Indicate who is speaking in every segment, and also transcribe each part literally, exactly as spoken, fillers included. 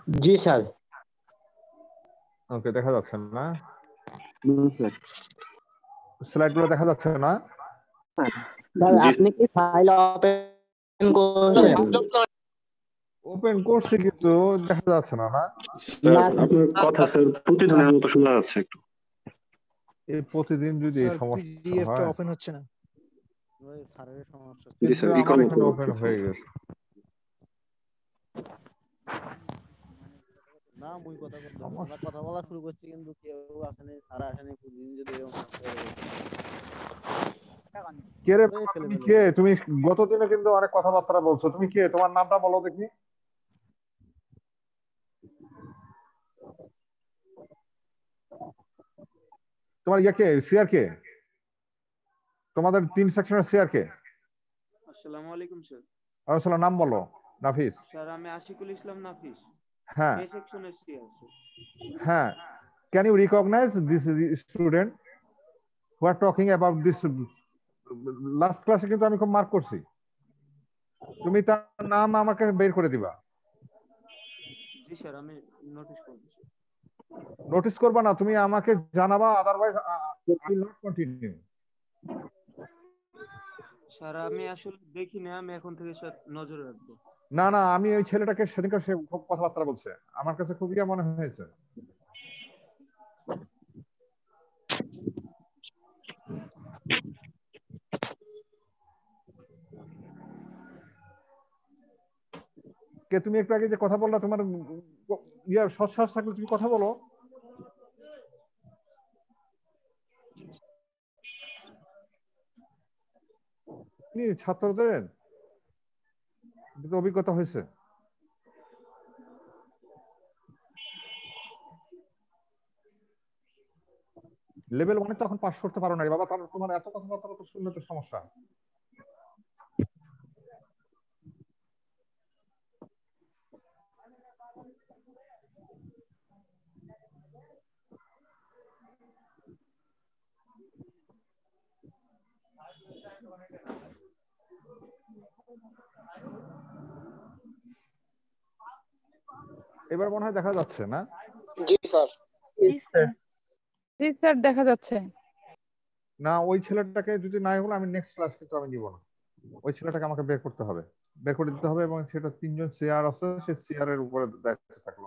Speaker 1: জি sir.
Speaker 2: ওকে, দেখা যাচ্ছে না?
Speaker 3: হুম স্যার।
Speaker 2: স্লাইডগুলো দেখা যাচ্ছে না?
Speaker 1: স্যার আপনি কি ফাইল ওপেন করছেন?
Speaker 2: ওপেন করছি কিন্তু দেখা যাচ্ছে না। না
Speaker 3: স্যার আপনার কথা স্যার প্রতিদিনের মতো শোনা যাচ্ছে একটু।
Speaker 2: এই প্রতিদিন যদি এই
Speaker 4: স্যার
Speaker 2: সমস্যা
Speaker 4: পিডিএফটা
Speaker 2: হয়,
Speaker 4: ওপেন হচ্ছে না।
Speaker 5: ওই স্যারের সমস্যা।
Speaker 3: জি
Speaker 2: কিন্তু
Speaker 3: স্যার,
Speaker 2: আমার
Speaker 3: ইকোর মতো
Speaker 2: এখানে ওপেন
Speaker 3: হচ্ছে।
Speaker 2: হয়ে গেছে।
Speaker 5: না মুই কথা বলতে
Speaker 2: সমস্যা-
Speaker 5: আমরা কথা বলা শুরু করছি কিন্তু কেউ আসেনি, সারা আসেনি, প্রতিদিন যদি এরকম করে
Speaker 2: কে রে
Speaker 5: ওই
Speaker 2: বাবা,
Speaker 5: ছেলে
Speaker 2: তুমি
Speaker 5: পেলে।
Speaker 2: কে? তুমি গতদিনে কিন্তু অনেক কথাবার্তা বলছো। তুমি কে? তোমার নামটা বলো দেখি। তোমার ইয়ে কে? সিআর কে? তোমাদের তিন সেকশনের সিআর কে?
Speaker 6: আসসালামু আলাইকুম স্যার।
Speaker 2: আসলে নাম বলো। নাফিস।
Speaker 6: স্যার আমি আশিকুল ইসলাম নাফিস,
Speaker 2: হ্যাঁ
Speaker 6: এ সেকশনের সিআর স্যার।
Speaker 2: হ্যাঁ, can you recognize this student who are talking about this? Last ক্লাসে কিন্তু আমি খুব মার্ক করছি। তুমি তার নাম আমাকে বের করে দিবা।
Speaker 6: জি স্যার, আমি নোটিশ করব স্যার।
Speaker 2: নোটিস করবা না, তুমি আমাকে জানাবা, otherwise I will not continue.
Speaker 6: Sir আমি আসলে দেখি না, আমি এখন থেকে স্যার নজরে রাখবো।
Speaker 2: না না, আমি ওই ছেলেটাকে সেদিনকার সে খুব কথাবার্তা বলছে, আমার কাছে খুব ইয়া মনে হয়েছে। কে তুমি একটু আগে যে কথা বললা, তোমার ইয়া সৎসাহস থাকলে তুমি কথা বলো। তুমি ছাত্রদের অভিজ্ঞতা হয়েছে? লেভেল ওয়ানে তো এখন পাস করতে পারো না রে বাবা, তার তোমার এত কথাবার্তা তো শুনলে তো সমস্যা। এবার মনে হয় দেখা যাচ্ছে না?
Speaker 1: জি স্যার।
Speaker 7: জি স্যার। জি স্যার দেখা যাচ্ছে।
Speaker 2: না, ওই ছেলেটাকে যদি নাই হলো, আমি নেক্সট ক্লাস কিন্তু আমি নিব না। ওই ছেলেটাকে আমাকে বের করতে হবে, বের করে দিতে হবে, এবং সেটা তিনজন সিআর আছে, সে সিআর এর উপরে দায়িত্ব থাকলো।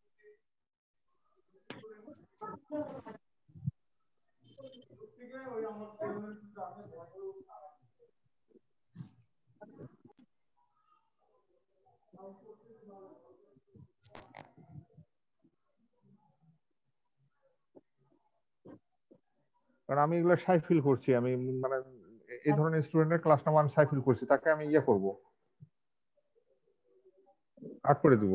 Speaker 2: কারণ আমি এগুলো সাই ফিল করছি, আমি মানে এই ধরনের স্টুডেন্টের ক্লাস নাম আমি সাই ফিল করছি, তাকে আমি ইয়ে করব, আট করে দিব।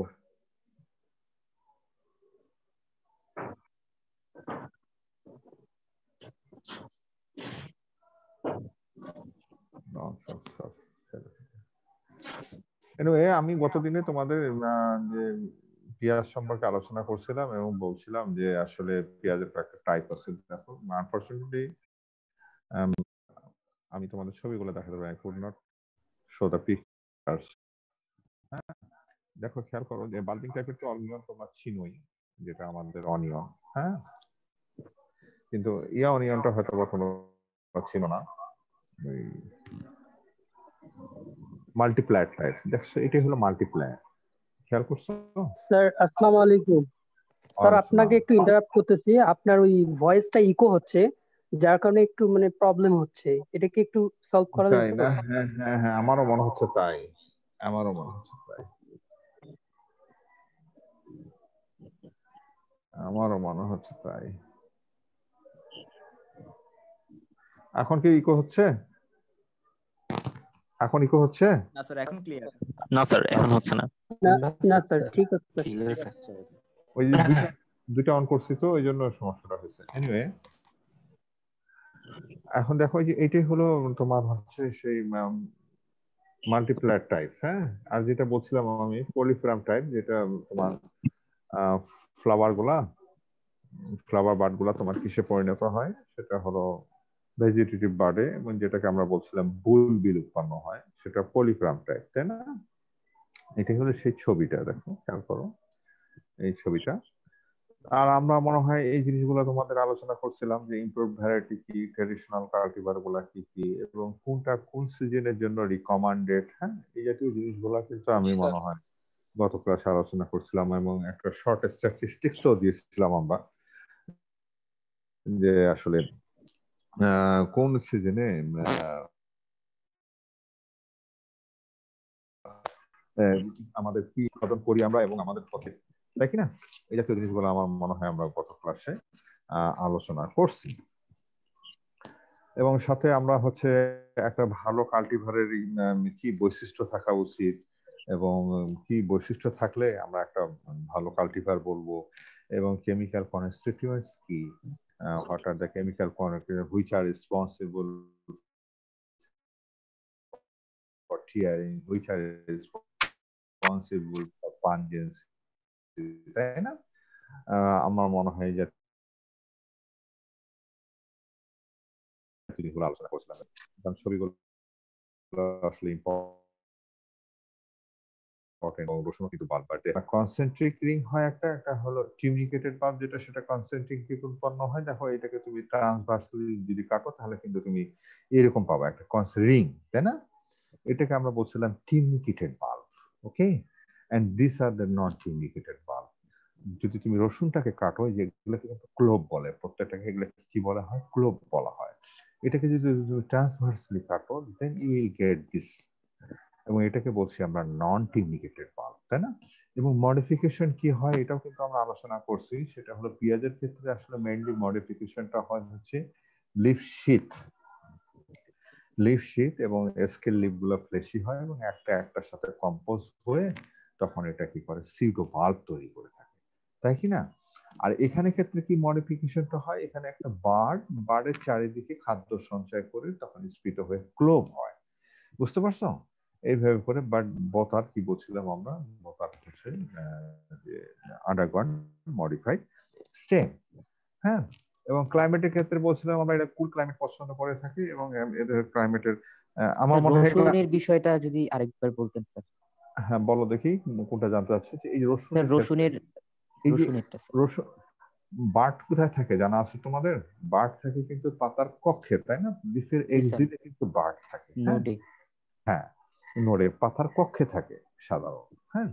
Speaker 2: এনিওয়ে, আমি গতদিনে তোমাদের যে পেঁয়াজ সম্পর্কে আলোচনা করছিলাম এবং বলছিলাম যে আসলে পেঁয়াজের একটা টাইপ আছে। দেখো আনফরচুনেটলি আমি তোমাদের ছবিগুলো দেখাতে পারি, I could not show the pictures. হ্যাঁ, দেখো খেয়াল করো যে বাল্বিং টাইপের তো অনিয়ন তোমরা চিনোই, যেটা আমাদের অনিয়ন। হ্যাঁ, কিন্তু ইয়া অনিয়নটা হয়তো তোমরা চিনো না, ওই মাল্টিপ্লায়ার টাইপ। দেখছো, এটাই হলো মাল্টিপ্লায়ার। খেয়াল করছো?
Speaker 8: স্যার আসসালামু আলাইকুম। স্যার আপনাকে একটু ইন্টারাপ্ট করতেছি, আপনার ওই ভয়েসটা ইকো হচ্ছে, যার কারণে একটু মানে প্রবলেম হচ্ছে। এটা কি একটু সলভ করা
Speaker 2: তাই
Speaker 8: যাবে?
Speaker 2: না? হ্যাঁ হ্যাঁ হ্যাঁ, আমারও মনে হচ্ছে তাই, আমারও মনে হচ্ছে তাই, আমারও মনে হচ্ছে তাই। এখন কি ইকো হচ্ছে? এখন ইকো হচ্ছে?
Speaker 9: না স্যার, এখন ক্লিয়ার। না স্যার, এখন হচ্ছে না।
Speaker 8: না স্যার, ঠিক আছে।
Speaker 2: ওই যে দুইটা দুইটা অন করছি তো, ওই জন্য সমস্যাটা হয়েছে। এনিওয়ে, এখন দেখো যে এইটাই হলো তোমার হচ্ছে সেই মাল্টিপ্লায়ার টাইপ। হ্যাঁ, আর যেটা বলছিলাম আমি পলিফ্রাম টাইপ, যেটা তোমার ফ্লাওয়ার গুলা ফ্লাওয়ার বার্ড গুলা তোমার কিসে পরিণত হয়, সেটা হলো ভেজিটেটিভ বার্ডে, এবং যেটাকে আমরা বলছিলাম বুলবিল উৎপন্ন হয়, সেটা পলিফ্রাম টাইপ, তাই না? এটা হলো সেই ছবিটা, দেখো খেয়াল করো। এই ছবিটা। আর আমরা মনে হয় এই জিনিসগুলো তোমাদের আলোচনা করছিলাম যে ইমপ্রুভ ভ্যারাইটি কি, ট্রেডিশনাল কালটিভার গুলা কি কি, এবং কোনটা কোন সিজনের জন্য রিকমান্ডেড। হ্যাঁ, এই জাতীয় জিনিসগুলো কিন্তু আমি মনে হয় গত ক্লাসে আলোচনা করছিলাম, এবং একটা শর্ট স্ট্যাটিস্টিক্সও দিয়েছিলাম আমরা যে আসলে কোন সিজনে আমাদের কি উৎপাদন করি আমরা এবং আমাদের পথে, তাই কিনা? এই জাতীয় জিনিসগুলো আমার মনে হয় আমরা গত ক্লাসে আলোচনা করছি। এবং সাথে আমরা হচ্ছে একটা ভালো কাল্টিভারের কি বৈশিষ্ট্য থাকা উচিত এবং কি বৈশিষ্ট্য থাকলে আমরা একটা ভালো কাল্টিভার বলবো, এবং কেমিক্যাল কনস্টিটিউয়েন্টস কি, what are the chemical which are responsible for tearing, which are responsible for pungency, তাই না? আমার মনে হয় যে জিনিসগুলো আলোচনা করছিলাম, কারণ ছবিগুলো আসলে ইম্পর্টেন্ট। রসুনও কিন্তু বাল্ব বাড়তে কনসেন্ট্রিক রিং হয় একটা, একটা হলো টিউনিকেটেড বাল্ব যেটা, সেটা কনসেন্ট্রিক রিং উৎপন্ন হয়। দেখো এটাকে তুমি ট্রান্সভার্সলি যদি কাটো তাহলে কিন্তু তুমি এরকম পাবা একটা রিং, তাই না? এটাকে আমরা বলছিলাম tunicated bulb. Okay, and this are the not tunicated bulb. যদি তুমি রসুনটাকে কাটো, যেগুলোকে কিন্তু ক্লোব বলে, প্রত্যেকটাকে এগুলো কি বলা হয়? ক্লোব বলা হয়। এটাকে যদি তুমি ট্রান্সভার্সলি কাটো then you will get this, এবং এটাকে বলছি আমরা নন টিউনিকেটেড বাল্ব, তাই না? এবং মডিফিকেশন কি হয় এটাও কিন্তু আমরা আলোচনা করছি। সেটা হলো পেঁয়াজের ক্ষেত্রে আসলে মেইনলি মডিফিকেশনটা হয় হচ্ছে লিফ শীট, লিফ শীট এবং স্কেল লিফ গুলো ফ্লেশি হয় এবং একটা একটার সাথে কম্পোজ হয়ে তখন এটা কি করে? সিউডো বাল্ব তৈরি করে থাকে, তাই কি না? আর এখানে ক্ষেত্রে কি মডিফিকেশনটা হয়? এখানে একটা বার্ড, বার্ডের চারিদিকে খাদ্য সঞ্চয় করে তখন স্ফীত হয়ে ক্লোভ হয়। বুঝতে পারছো? এইভাবে করে। বাট বতার কি বলছিলাম আমরা? বতার হচ্ছে যে আন্ডারগন মডিফাইড স্টেম। হ্যাঁ, এবং ক্লাইমেটের ক্ষেত্রে বলছিলাম আমরা এটা কুল ক্লাইমেট পছন্দ করে থাকি, এবং এদের ক্লাইমেটের আমার মনে হয়
Speaker 4: রসুনের বিষয়টা যদি আরেকবার বলতেন স্যার।
Speaker 2: হ্যাঁ বলো দেখি কোনটা জানতে চাচ্ছি। এই রসুন,
Speaker 4: রসুনের রসুনেরটা স্যার।
Speaker 2: রসুন বার্ড কোথায় থাকে জানা আছে তোমাদের? বার্ড থাকে কিন্তু পাতার কক্ষে, তাই না? লিফের এক্সিটে কিন্তু বার্ড থাকে।
Speaker 4: নোডে।
Speaker 2: হ্যাঁ, নোডে পাতার কক্ষে থাকে সাধারণত। হ্যাঁ,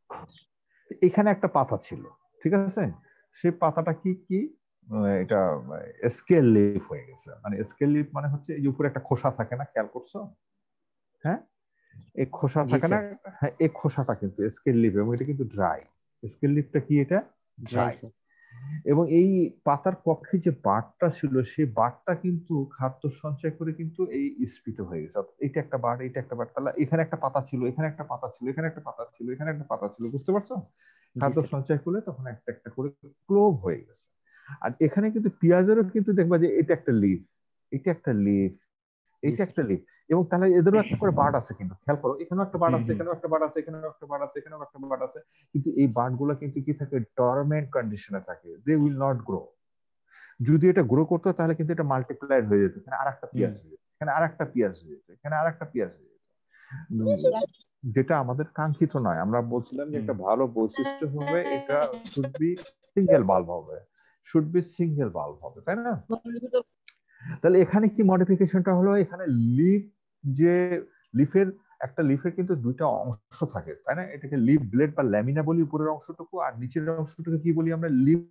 Speaker 2: এখানে একটা পাতা ছিল, ঠিক আছে? সেই পাতাটা কি কি এটা স্কেল লিফ হয়ে গেছে। মানে স্কেল লিফ মানে হচ্ছে এই উপরে একটা খোসা থাকে না, খেয়াল করছো? হ্যাঁ, এই খোসা থাকে না? হ্যাঁ, এই খোসাটা কিন্তু স্কেল লিফ, এবং এটা কিন্তু ড্রাই। স্কেল লিফটা কি? এটা ড্রাই। এবং এই পাতার কক্ষে যে বার্ডটা ছিল সেই বার্ডটা কিন্তু খাদ্য সঞ্চয় করে কিন্তু এই স্ফীত হয়ে গেছে। এটা একটা বার্ড, এটা একটা বার্ড, তাহলে এখানে একটা পাতা ছিল, এখানে একটা পাতা ছিল, এখানে একটা পাতা ছিল, এখানে একটা পাতা ছিল। বুঝতে পারছো? খাদ্য সঞ্চয় করলে তখন একটা একটা করে ক্লোভ হয়ে গেছে। আর এখানে কিন্তু পেঁয়াজেরও কিন্তু দেখবা যে এটা একটা লিফ, এটা একটা লিফ, এটা একটা লিফ, এবং তাহলে এদেরও একটা করে বার্ড আছে। কিন্তু খেয়াল করো, এখানেও একটা বার্ড আছে, এখানেও একটা বার্ড আছে, এখানেও একটা বার্ড আছে, এখানেও একটা বার্ড আছে। কিন্তু এই বার্ড গুলো কিন্তু কি থাকে? ডরমেন্ট কন্ডিশনে থাকে। They will not grow. যদি এটা গ্রো করতো তাহলে কিন্তু এটা মাল্টিপ্লাইড হয়ে যেত। এখানে আরেকটা পেঁয়াজ হয়ে যেত, এখানে আরেকটা পেঁয়াজ হয়ে যেত, এখানে আরেকটা পেঁয়াজ হয়ে যেত, যেটা আমাদের কাঙ্ক্ষিত নয়। আমরা বলছিলাম যে একটা ভালো বৈশিষ্ট্য হবে এটা শুড বি সিঙ্গেল বাল্ব হবে, শুড বি সিঙ্গেল বাল্ব হবে, তাই না? তাহলে এখানে কি মডিফিকেশনটা হলো? এখানে লিফ, যে লিফের একটা লিফের কিন্তু দুইটা অংশ থাকে, তাই না? এটাকে লিফ ব্লেড বা ল্যামিনা বলি উপরের অংশটুকু, আর নিচের অংশটুকু কি বলি আমরা? লিফ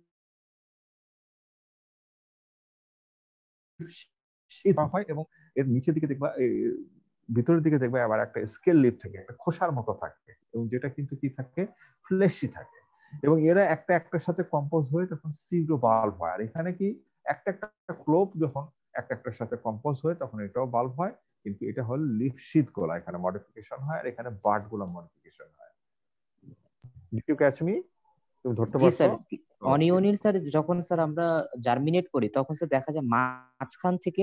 Speaker 2: হয়। এবং এর নিচের দিকে দেখবা, ভিতরের দিকে দেখবা আবার একটা স্কেল লিফ থাকে, একটা খোসার মতো থাকে, এবং যেটা কিন্তু কি থাকে? ফ্লেশি থাকে। এবং এরা একটা একটার সাথে কম্পোজ হয়ে তখন সিউডো বাল্ব হয়। আর এখানে কি একটা একটা ক্লোব যখন একটা একটার সাথে কম্পোজ হয়ে তখন এটাও বাল্ব হয়। কিন্তু এটা হল লিফ শীট গোলা, এখানে মডিফিকেশন হয়, আর এখানে বার্ড গুলা মডিফিকেশন হয়। Did you catch me? তুমি ধরতে পারছো?
Speaker 4: অনিয়নের স্যার যখন স্যার আমরা জার্মিনেট করি তখন স্যার দেখা যায় মাঝখান থেকে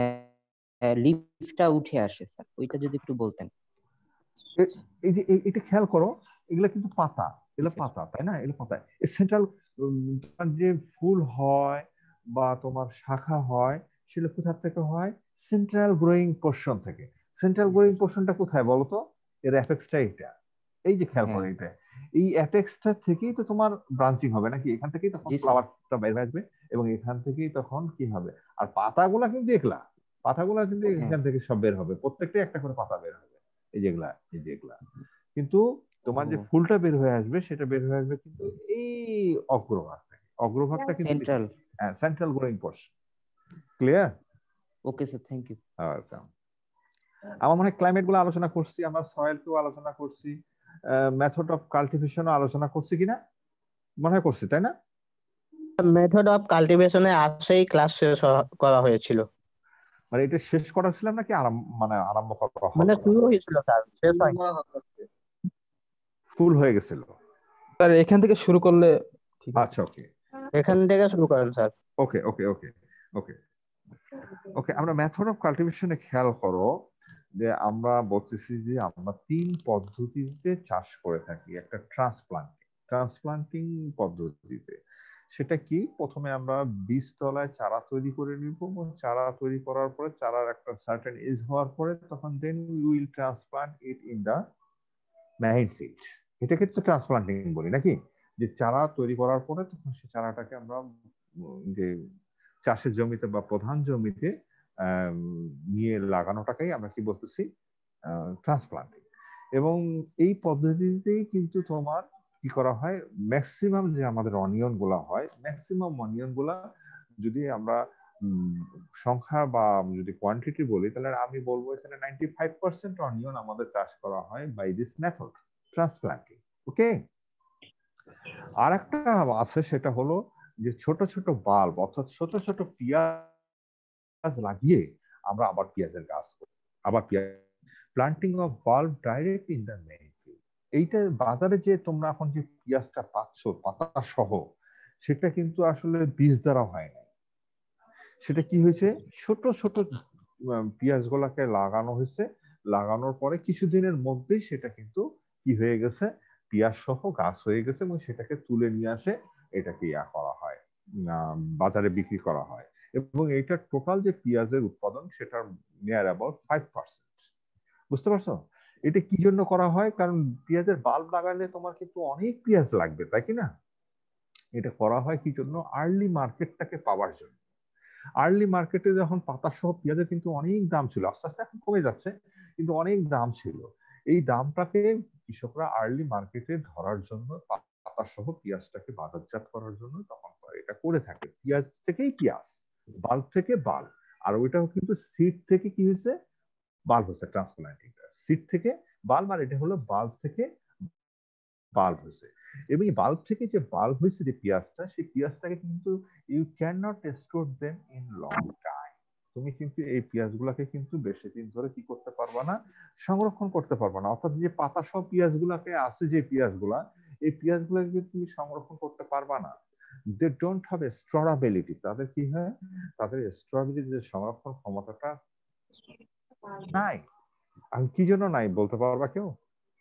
Speaker 4: লিফটা উঠে আসে স্যার, ওইটা যদি একটু বলতেন।
Speaker 2: এই যে এটা খেয়াল করো, এগুলা কিন্তু পাতা, এগুলো পাতা, তাই না? এগুলো পাতা। সেন্ট্রাল যে ফুল হয় বা তোমার শাখা হয় সেগুলো কোথা থেকে হয়? সেন্ট্রাল গ্রোয়িং পোর্শন থেকে। সেন্ট্রাল গ্রোয়িং পোর্শনটা কোথায় বলো তো? এর এফেক্টসটা এটা। এই যে খেয়াল করো, এটা এই অ্যাপেক্সটা থেকেই তো তোমার ব্রাঞ্চিং হবে নাকি, এখান থেকেই তখন
Speaker 4: জি স্যার।
Speaker 2: ফ্লাওয়ারটা বের হয়ে আসবে এবং এখান থেকেই তখন কি হবে, আর পাতাগুলা কিন্তু একলা, পাতাগুলা কিন্তু
Speaker 4: হ্যাঁ
Speaker 2: এখান থেকে সব বের হবে, প্রত্যেকটা একটা করে পাতা বের হবে, এই যেগুলা এই যেগুলা। কিন্তু তোমার যে
Speaker 4: ও
Speaker 2: ফুলটা বের হয়ে আসবে সেটা বের হয়ে আসবে কিন্তু এই অগ্রভাগ থেকে, অগ্রভাগটা কিন্তু
Speaker 4: central.
Speaker 2: Central growing portion. Clear?
Speaker 4: Okay sir, thank you.
Speaker 2: Welcome. আমার মনে হয় ক্লাইমেট গুলো আলোচনা করছি, আমরা সয়েল কেও আলোচনা করছি, মেথড অফ কাল্টিভেশনও আলোচনা করছি কিনা, মনে হয় করছি তাই না?
Speaker 1: মেথড অফ কাল্টিভেশনে আসেই ক্লাস শেষ হ- করা হয়েছিল,
Speaker 2: মানে এটা শেষ করা ছিলাম নাকি আরাম মানে আরম্ভ করা
Speaker 1: মানে
Speaker 2: হলো?
Speaker 1: শুরু হয়েছিল স্যার, শেষ হয়নি।
Speaker 2: ফুল হয়ে গেছিল।
Speaker 5: স্যার এখান থেকে শুরু করলে ঠিক আছে।
Speaker 2: আচ্ছা ওকে
Speaker 1: এখান থেকে শুরু করেন স্যার।
Speaker 2: ওকে ওকে ওকে ওকে ওকে আমরা মেথড অফ কাল্টিভেশনে খেয়াল করো যে আমরা বলতেছি যে আমরা তিন পদ্ধতিতে চাষ করে থাকি। একটা ট্রান্সপ্লান্টিং ট্রান্সপ্লান্টিং পদ্ধতিতে, সেটা কি, প্রথমে আমরা বীজতলায় চারা তৈরি করে নিব এবং চারা তৈরি করার পরে চারার একটা সার্টেন এজ হওয়ার পরে তখন then we will transplant it in the main field. এটাকে তো ট্রান্সপ্লান্টিং বলি নাকি, যে চারা তৈরি করার পরে তখন সেই চারাটাকে আমরা উম, যে চাষের জমিতে বা প্রধান জমিতে আহ, নিয়ে লাগানোটাকেই আমরা কি বলতেছি, ট্রান্সপ্লান্টিং। এবং এই পদ্ধতিতেই কিন্তু তোমার কি করা হয়, ম্যাক্সিমাম যে আমাদের অনিয়ন গুলা হয়, ম্যাক্সিমাম অনিয়ন গুলা যদি আমরা উম, সংখ্যা বা যদি কোয়ান্টিটি বলি, তাহলে আমি বলবো এখানে নাইনটি ফাইভ পার্সেন্ট অনিয়ন আমাদের চাষ করা হয় by this method transplanting. Okay, আর একটা আছে সেটা হলো যে ছোট ছোট বাল্ব অর্থাৎ ছোট ছোট পেঁয়াজ লাগিয়ে আমরা আবার পেঁয়াজের গাছ করি, আবার পেঁয়াজ planting of bulb direct in the main field. এইটা বাজারে যে তোমরা এখন যে পেঁয়াজটা পাচ্ছ পাতা সহ, সেটা কিন্তু আসলে বীজ দ্বারা হয় না, সেটা কি হয়েছে, ছোট ছোট পেঁয়াজ গুলাকে লাগানো হয়েছে, লাগানোর পরে কিছুদিনের মধ্যেই সেটা কিন্তু কি হয়ে গেছে, পেঁয়াজ সহ গাছ হয়ে গেছে এবং সেটাকে তুলে নিয়ে আসে এটাকে ইয়া করা হয়, বাজারে বিক্রি করা হয়। এবং এইটা টোটাল যে পেঁয়াজের উৎপাদন সেটার নিয়ার অ্যাবাউট ফাইভ পার্সেন্ট। বুঝতে পারছো? এটা কি জন্য করা হয়, কারণ পেঁয়াজের বাল্ব লাগালে তোমার কিন্তু অনেক পেঁয়াজ লাগবে, তাই কি না? এটা করা হয় কি জন্য, আর্লি মার্কেটটাকে পাওয়ার জন্য। আর্লি মার্কেটে যখন পাতা সহ পেঁয়াজের কিন্তু অনেক দাম ছিল, আস্তে আস্তে এখন কমে যাচ্ছে, কিন্তু অনেক দাম ছিল। এই দামটাকে কৃষকরা আর্লি মার্কেটে ধরার জন্য পাতা সহ পেঁয়াজটাকে বাজারজাত করার জন্য তখন এটা করে থাকে। পেঁয়াজ থেকেই পেঁয়াজ, বাল্ব থেকে বাল্ব, আর ওইটাও কিন্তু সিড থেকে কি হয়েছে, বাল্ব হচ্ছে ট্রান্সপ্লান্টিং, সিড থেকে বাল্ব, আর এটা হলো বাল্ব থেকে বাল্ব হয়েছে। এবং এই বাল্ব থেকে যে বাল্ব হয়েছে যে পেঁয়াজটা, সেই পেঁয়াজটাকে কিন্তু you can not store them in long time. তুমি কিন্তু এই পেঁয়াজগুলাকে কিন্তু বেশি দিন ধরে কি করতে পারবা না, সংরক্ষণ করতে পারবা না। অর্থাৎ যে পাতা সহ পেঁয়াজগুলাকে আছে, যে পেঁয়াজগুলা, এই পেঁয়াজগুলাকে কিন্তু তুমি সংরক্ষণ করতে পারবা না। দে ডোন্ট হ্যাভ এ স্টোরেবিলিটি, তাদের কি হয়, তাদের স্টোরেবিলিটি যে সংরক্ষণ ক্ষমতাটা নাই। আর কি জন্য নাই বলতে পারবা কেউ?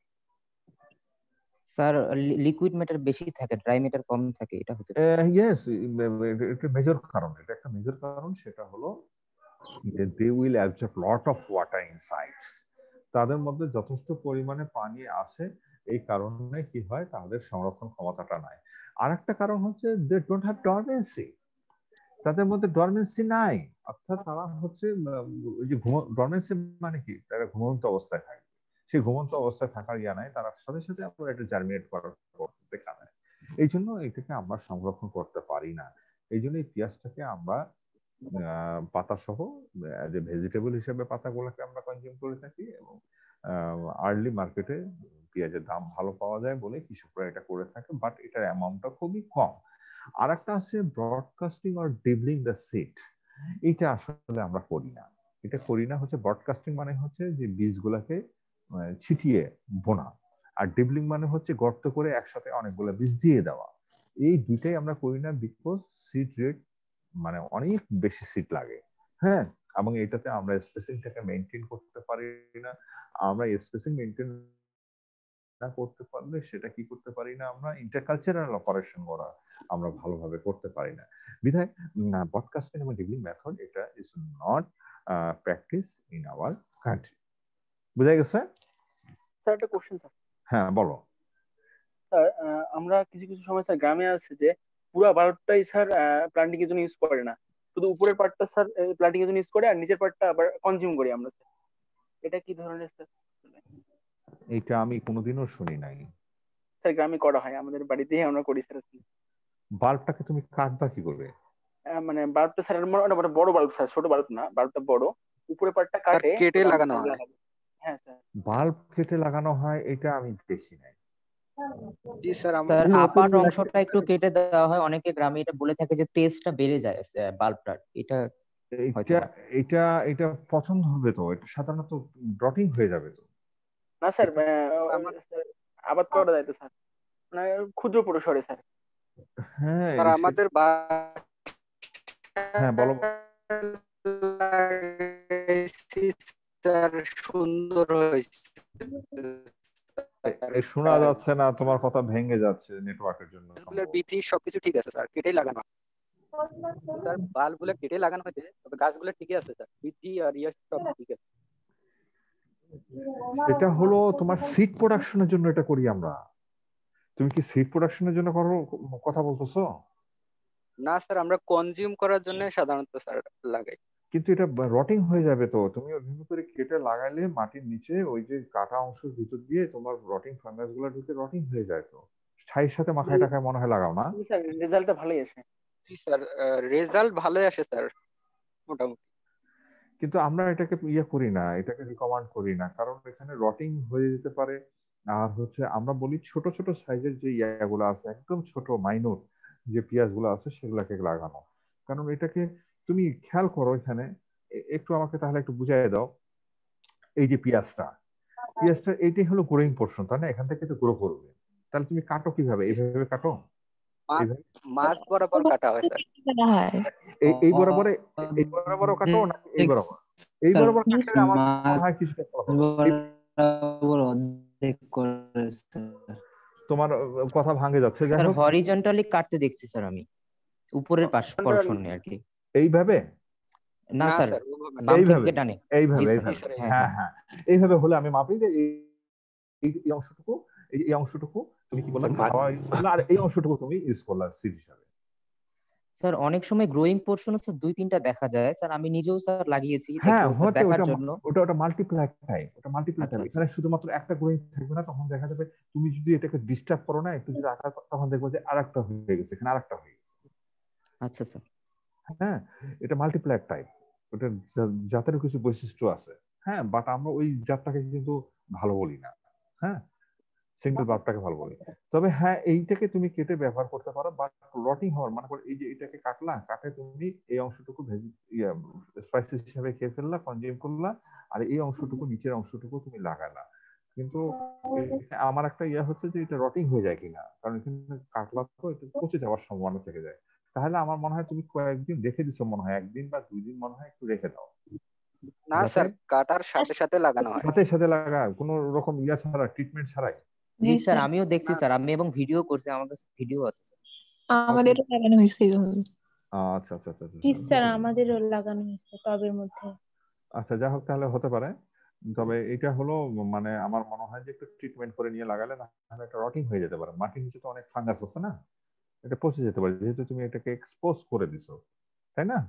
Speaker 4: স্যার লিকুইড ম্যাটার বেশি থাকে, ড্রাই ম্যাটার কম থাকে, এটা হতে পারে।
Speaker 2: ইয়েস, এটা মেজর কারণ, এটা একটা মেজর কারণ, সেটা হলো যে they will absorb lot of water inside, তাদের মধ্যে যথেষ্ট পরিমাণে পানি আছে, এই কারণে কি হয়, তাদের সংরক্ষণ ক্ষমতাটা নাই। আর একটা কারণ হচ্ছে দে ডোন্ট হ্যাভ ডরমেন্সি, তাদের মধ্যে ডরমেন্সি নাই, অর্থাৎ তারা হচ্ছে ওই যে ডরমেন্সি মানে কি, তারা ঘুমন্ত অবস্থায় থাকে, সেই ঘুমন্ত অবস্থায় থাকার ইয়া নাই, তারা সাথে সাথে আমরা এটা জার্মিনেট করার দেখা নেয়। এই জন্য এটাকে আমরা সংরক্ষণ করতে পারি না। এই জন্য এই পেঁয়াজটাকে আমরা পাতা সহ যে ভেজিটেবল হিসেবে পাতাগুলোকে আমরা কনজিউম করে থাকি, এবং আর্লি মার্কেটে পেঁয়াজের দাম ভালো পাওয়া যায় বলে কৃষকরা এটা করে থাকে, বাট এটার অ্যামাউন্টটা খুবই কম। আর একটা আছে broadcasting or dibbling the seed, এটা আসলে আমরা করি না। এটা করি না হচ্ছে, ব্রডকাস্টিং মানে হচ্ছে যে বীজগুলোকে ছিটিয়ে বোনা, আর ডিবলিং মানে হচ্ছে গর্ত করে একসাথে অনেকগুলো বীজ দিয়ে দেওয়া। এই দুইটাই আমরা করি না, বিকজ সিড রেট মানে অনেক বেশি সিড লাগে, হ্যাঁ, এবং এটাতে আমরা স্পেসিংটাকে মেনটেন করতে পারি না। আমরা স্পেসিং মেনটেন না করতে পারলে সেটা কি করতে পারি না, আমরা ইন্টারকালচারাল অপারেশন করা আমরা ভালোভাবে করতে পারি না। বিধায় ব্রডকাস্টিং এবং ডিবলিং মেথড এটা is not practice in our country. বুঝা গেছে?
Speaker 8: স্যার একটা কোশ্চেন স্যার।
Speaker 2: হ্যাঁ বলো।
Speaker 10: স্যার আহ, আমরা কিছু কিছু সময় স্যার গ্রামে আছে যে পুরো বারোটাই স্যার প্লান্টিং এর জন্য ইউজ করে না, শুধু উপরের পার্টটা স্যার প্লান্টিং এর জন্য ইউজ করে আর নিচের পার্টটা আবার কনজিউম করি আমরা স্যার। এটা কি ধরনের স্যার?
Speaker 2: এটা আমি কোনোদিনও শুনি নাই।
Speaker 10: স্যার গ্রামে করা হয়, আমাদের বাড়িতেই আমরা করি স্যার।
Speaker 2: বাল্বটাকে তুমি কাটবা কি করবে?
Speaker 10: আহ, মানে বাল্বটা স্যার ওটা বড় বাল্ব স্যার, ছোট বাল্ব না, বাল্বটা বড়, উপরের পার্টটা কাটে
Speaker 11: কেটে
Speaker 10: ওটা
Speaker 11: লাগানো
Speaker 10: আমরা
Speaker 11: হয়।
Speaker 10: লাগাই। হ্যাঁ স্যার।
Speaker 2: বাল্ব কেটে লাগানো হয় এটা আমি দেখি নাই।
Speaker 11: জি স্যার,
Speaker 4: স্যার
Speaker 11: আমরা
Speaker 4: আপার অংশটা একটু কেটে দেওয়া হয়, অনেকে গ্রামে এটা বলে থাকে যে তেজটা বেড়ে যায় বাল্বটার, এটা হয়তো
Speaker 2: এটা
Speaker 4: না।
Speaker 2: এটা এটা পছন্দ হবে তো, এটা সাধারণত রটিং হয়ে যাবে তো।
Speaker 10: না স্যার আবাদ করা যায় তো স্যার, মানে ক্ষুদ্র পরিসরে স্যার।
Speaker 2: হ্যাঁ
Speaker 11: স্যার আমাদের
Speaker 2: হ্যাঁ বলো।
Speaker 11: স্যার সুন্দর হয়েছে।
Speaker 2: শোনা যাচ্ছে না, তোমার কথা ভেঙে যাচ্ছে নেটওয়ার্কের জন্য।
Speaker 11: বীথি সবকিছু ঠিক আছে স্যার, কেটেই লাগানো। স্যার বাল্বগুলো কেটে লাগানো হয়েছে, তবে গাছগুলো ঠিকই আছে স্যার, বীথি আর ইয়ে সব ঠিক আছে।
Speaker 2: এটা হলো তোমার সিড প্রোডাকশনের জন্য এটা করি আমরা। তুমি কি সিড প্রোডাকশনের জন্য করো কথা বলতেছো?
Speaker 11: না স্যার, আমরা কনজিউম করার জন্য সাধারণত স্যার লাগাই।
Speaker 2: কিন্তু এটা রটিং হয়ে যাবে তো, তুমি ওইভাবে করে কেটে লাগাইলে মাটির নিচে ওই যে কাটা অংশের ভিতর দিয়ে তোমার রটিং ফাঙ্গাস গুলো ঢুকে রটিং হয়ে যায় তো। ছাইয়ের সাথে মাখায় টাকায় মনে হয় লাগাও না?
Speaker 10: স্যার রেজাল্টটা ভালোই আসে।
Speaker 11: জি স্যার, রেজাল্ট ভালোই আসে স্যার মোটামুটি।
Speaker 2: কিন্তু আমরা এটাকে ইয়ে করি না, এটাকে রিকমেন্ড করি না, কারণ এখানে রটিং হয়ে যেতে পারে। আর হচ্ছে আমরা বলি ছোট ছোট সাইজের যে ইয়াগুলো আছে, একদম ছোট মাইনর যে পেঁয়াজ গুলো আছে সেগুলাকে লাগানো। কারণ এটাকে তুমি খেয়াল করো এখানে, একটু আমাকে তাহলে একটু বুঝাই দাও। এই যে পেঁয়াজটা পেঁয়াজটা এইটাই হলো গ্রোয়িং পোর্শন, তাই না? এখান থেকে তো গ্রো করবে। তাহলে তুমি কাটো কিভাবে? এইভাবে কাটো,
Speaker 11: মাছ বরাবর কাটা হয় স্যার।
Speaker 2: এই এই বরাবরে এই বরাবরও কাটো না এই বরাবর? এই বরাবর কাটলে আমার মনে হয় কিছুটা তোমার কথা ভাঙে যাচ্ছে। যাই
Speaker 4: স্যার
Speaker 2: হোক,
Speaker 4: হরিজন্টালি কাটতে দেখছি স্যার আমি, উপরের পাশ পর্শনে আর কি।
Speaker 2: এইভাবে
Speaker 4: না স্যার, বাম থেকে ডানে।
Speaker 2: এইভাবে
Speaker 4: জি
Speaker 2: এইভাবে
Speaker 4: স্যার,
Speaker 2: হ্যাঁ হ্যাঁ এইভাবে হলে আমি মাপি যে এই এই অংশটুকু এই এই অংশটুকু তুমি কি বললা খাওয়া ইউজ করলা, আর এই অংশটুকু তুমি ইউজ করলা সিড হিসাবে।
Speaker 4: স্যার অনেক সময় গ্রোয়িং পোর্শন হচ্ছে দুই তিনটা দেখা যায় স্যার, আমি নিজেও স্যার লাগিয়েছি
Speaker 2: হ্যাঁ
Speaker 4: একটু স্যার দেখার
Speaker 2: ওটা
Speaker 4: জন্য।
Speaker 2: ওটা ওটা মাল্টিপ্লাই টাইপ, ওটা মাল্টিপ্লাই টাইপ। এখানে শুধুমাত্র একটা গ্রোয়িং থাকবে না, তখন দেখা যাবে তুমি যদি এটাকে ডিস্টার্ব করো না একটু, যদি আকার তখন দেখবো যে আরেকটা হয়ে গেছে, এখানে আরেকটা হয়ে গেছে।
Speaker 4: আচ্ছা স্যার।
Speaker 2: হ্যাঁ এটা মাল্টিপ্লাই টাইপ, ওটা জাতেরও কিছু বৈশিষ্ট্য আছে। হ্যাঁ বাট আমরা ওই জাতটাকে কিন্তু ভালো বলি না। হ্যাঁ সিঙ্গেল বাল্বটাকে ভালো বলি। তবে হ্যাঁ এইটাকে তুমি কেটে ব্যবহার করতে পারো, বাট রটিং হওয়ার মানে এই যে এটাকে কাটলা, কাটে তুমি এই অংশটুকু স্পাইসেস হিসেবে খেয়ে ফেললা, কনজিউম করলা, আর এই অংশটুকু নিচের অংশটুকু তুমি লাগালা। কিন্তু আমার একটা ইয়া হচ্ছে যে এটা রটিং হয়ে যায় কিনা, কারণ এখানে কাটলা তো একটু পচে যাওয়ার সম্ভাবনা থেকে যায়। তাহলে আমার মনে হয় তুমি কয়েকদিন রেখে দিছো, মনে হয় একদিন বা দুই দিন মনে হয় একটু রেখে দাও।
Speaker 11: না স্যার, কাটার সাথে সাথে লাগানো হয়।
Speaker 2: সাথে সাথে লাগা, কোনো রকম ইয়া ছাড়া, ট্রিটমেন্ট ছাড়াই?
Speaker 4: জি স্যার, আমিও দেখছি স্যার, আমি এবং ভিডিও করছি, আমার কাছে ভিডিও আছে স্যার।
Speaker 7: আমাদেরও লাগানো হয়েছে এইভাবে।
Speaker 2: আচ্ছা আচ্ছা আচ্ছা
Speaker 7: জি স্যার, আমাদেরও লাগানো হয়েছে টবের মধ্যে।
Speaker 2: আচ্ছা যাই হোক, তাহলে হতে পারে। তবে এটা হলো মানে আমার মনে হয় যে একটু ট্রিটমেন্ট করে নিয়ে লাগালে না তাহলে একটা রটিং হয়ে যেতে পারে। মাটির নিচে তো অনেক ফাঙ্গাস আছে না, এটা পচে যেতে পারে যেহেতু তুমি এটাকে এক্সপোজ করে দিছো, তাই না?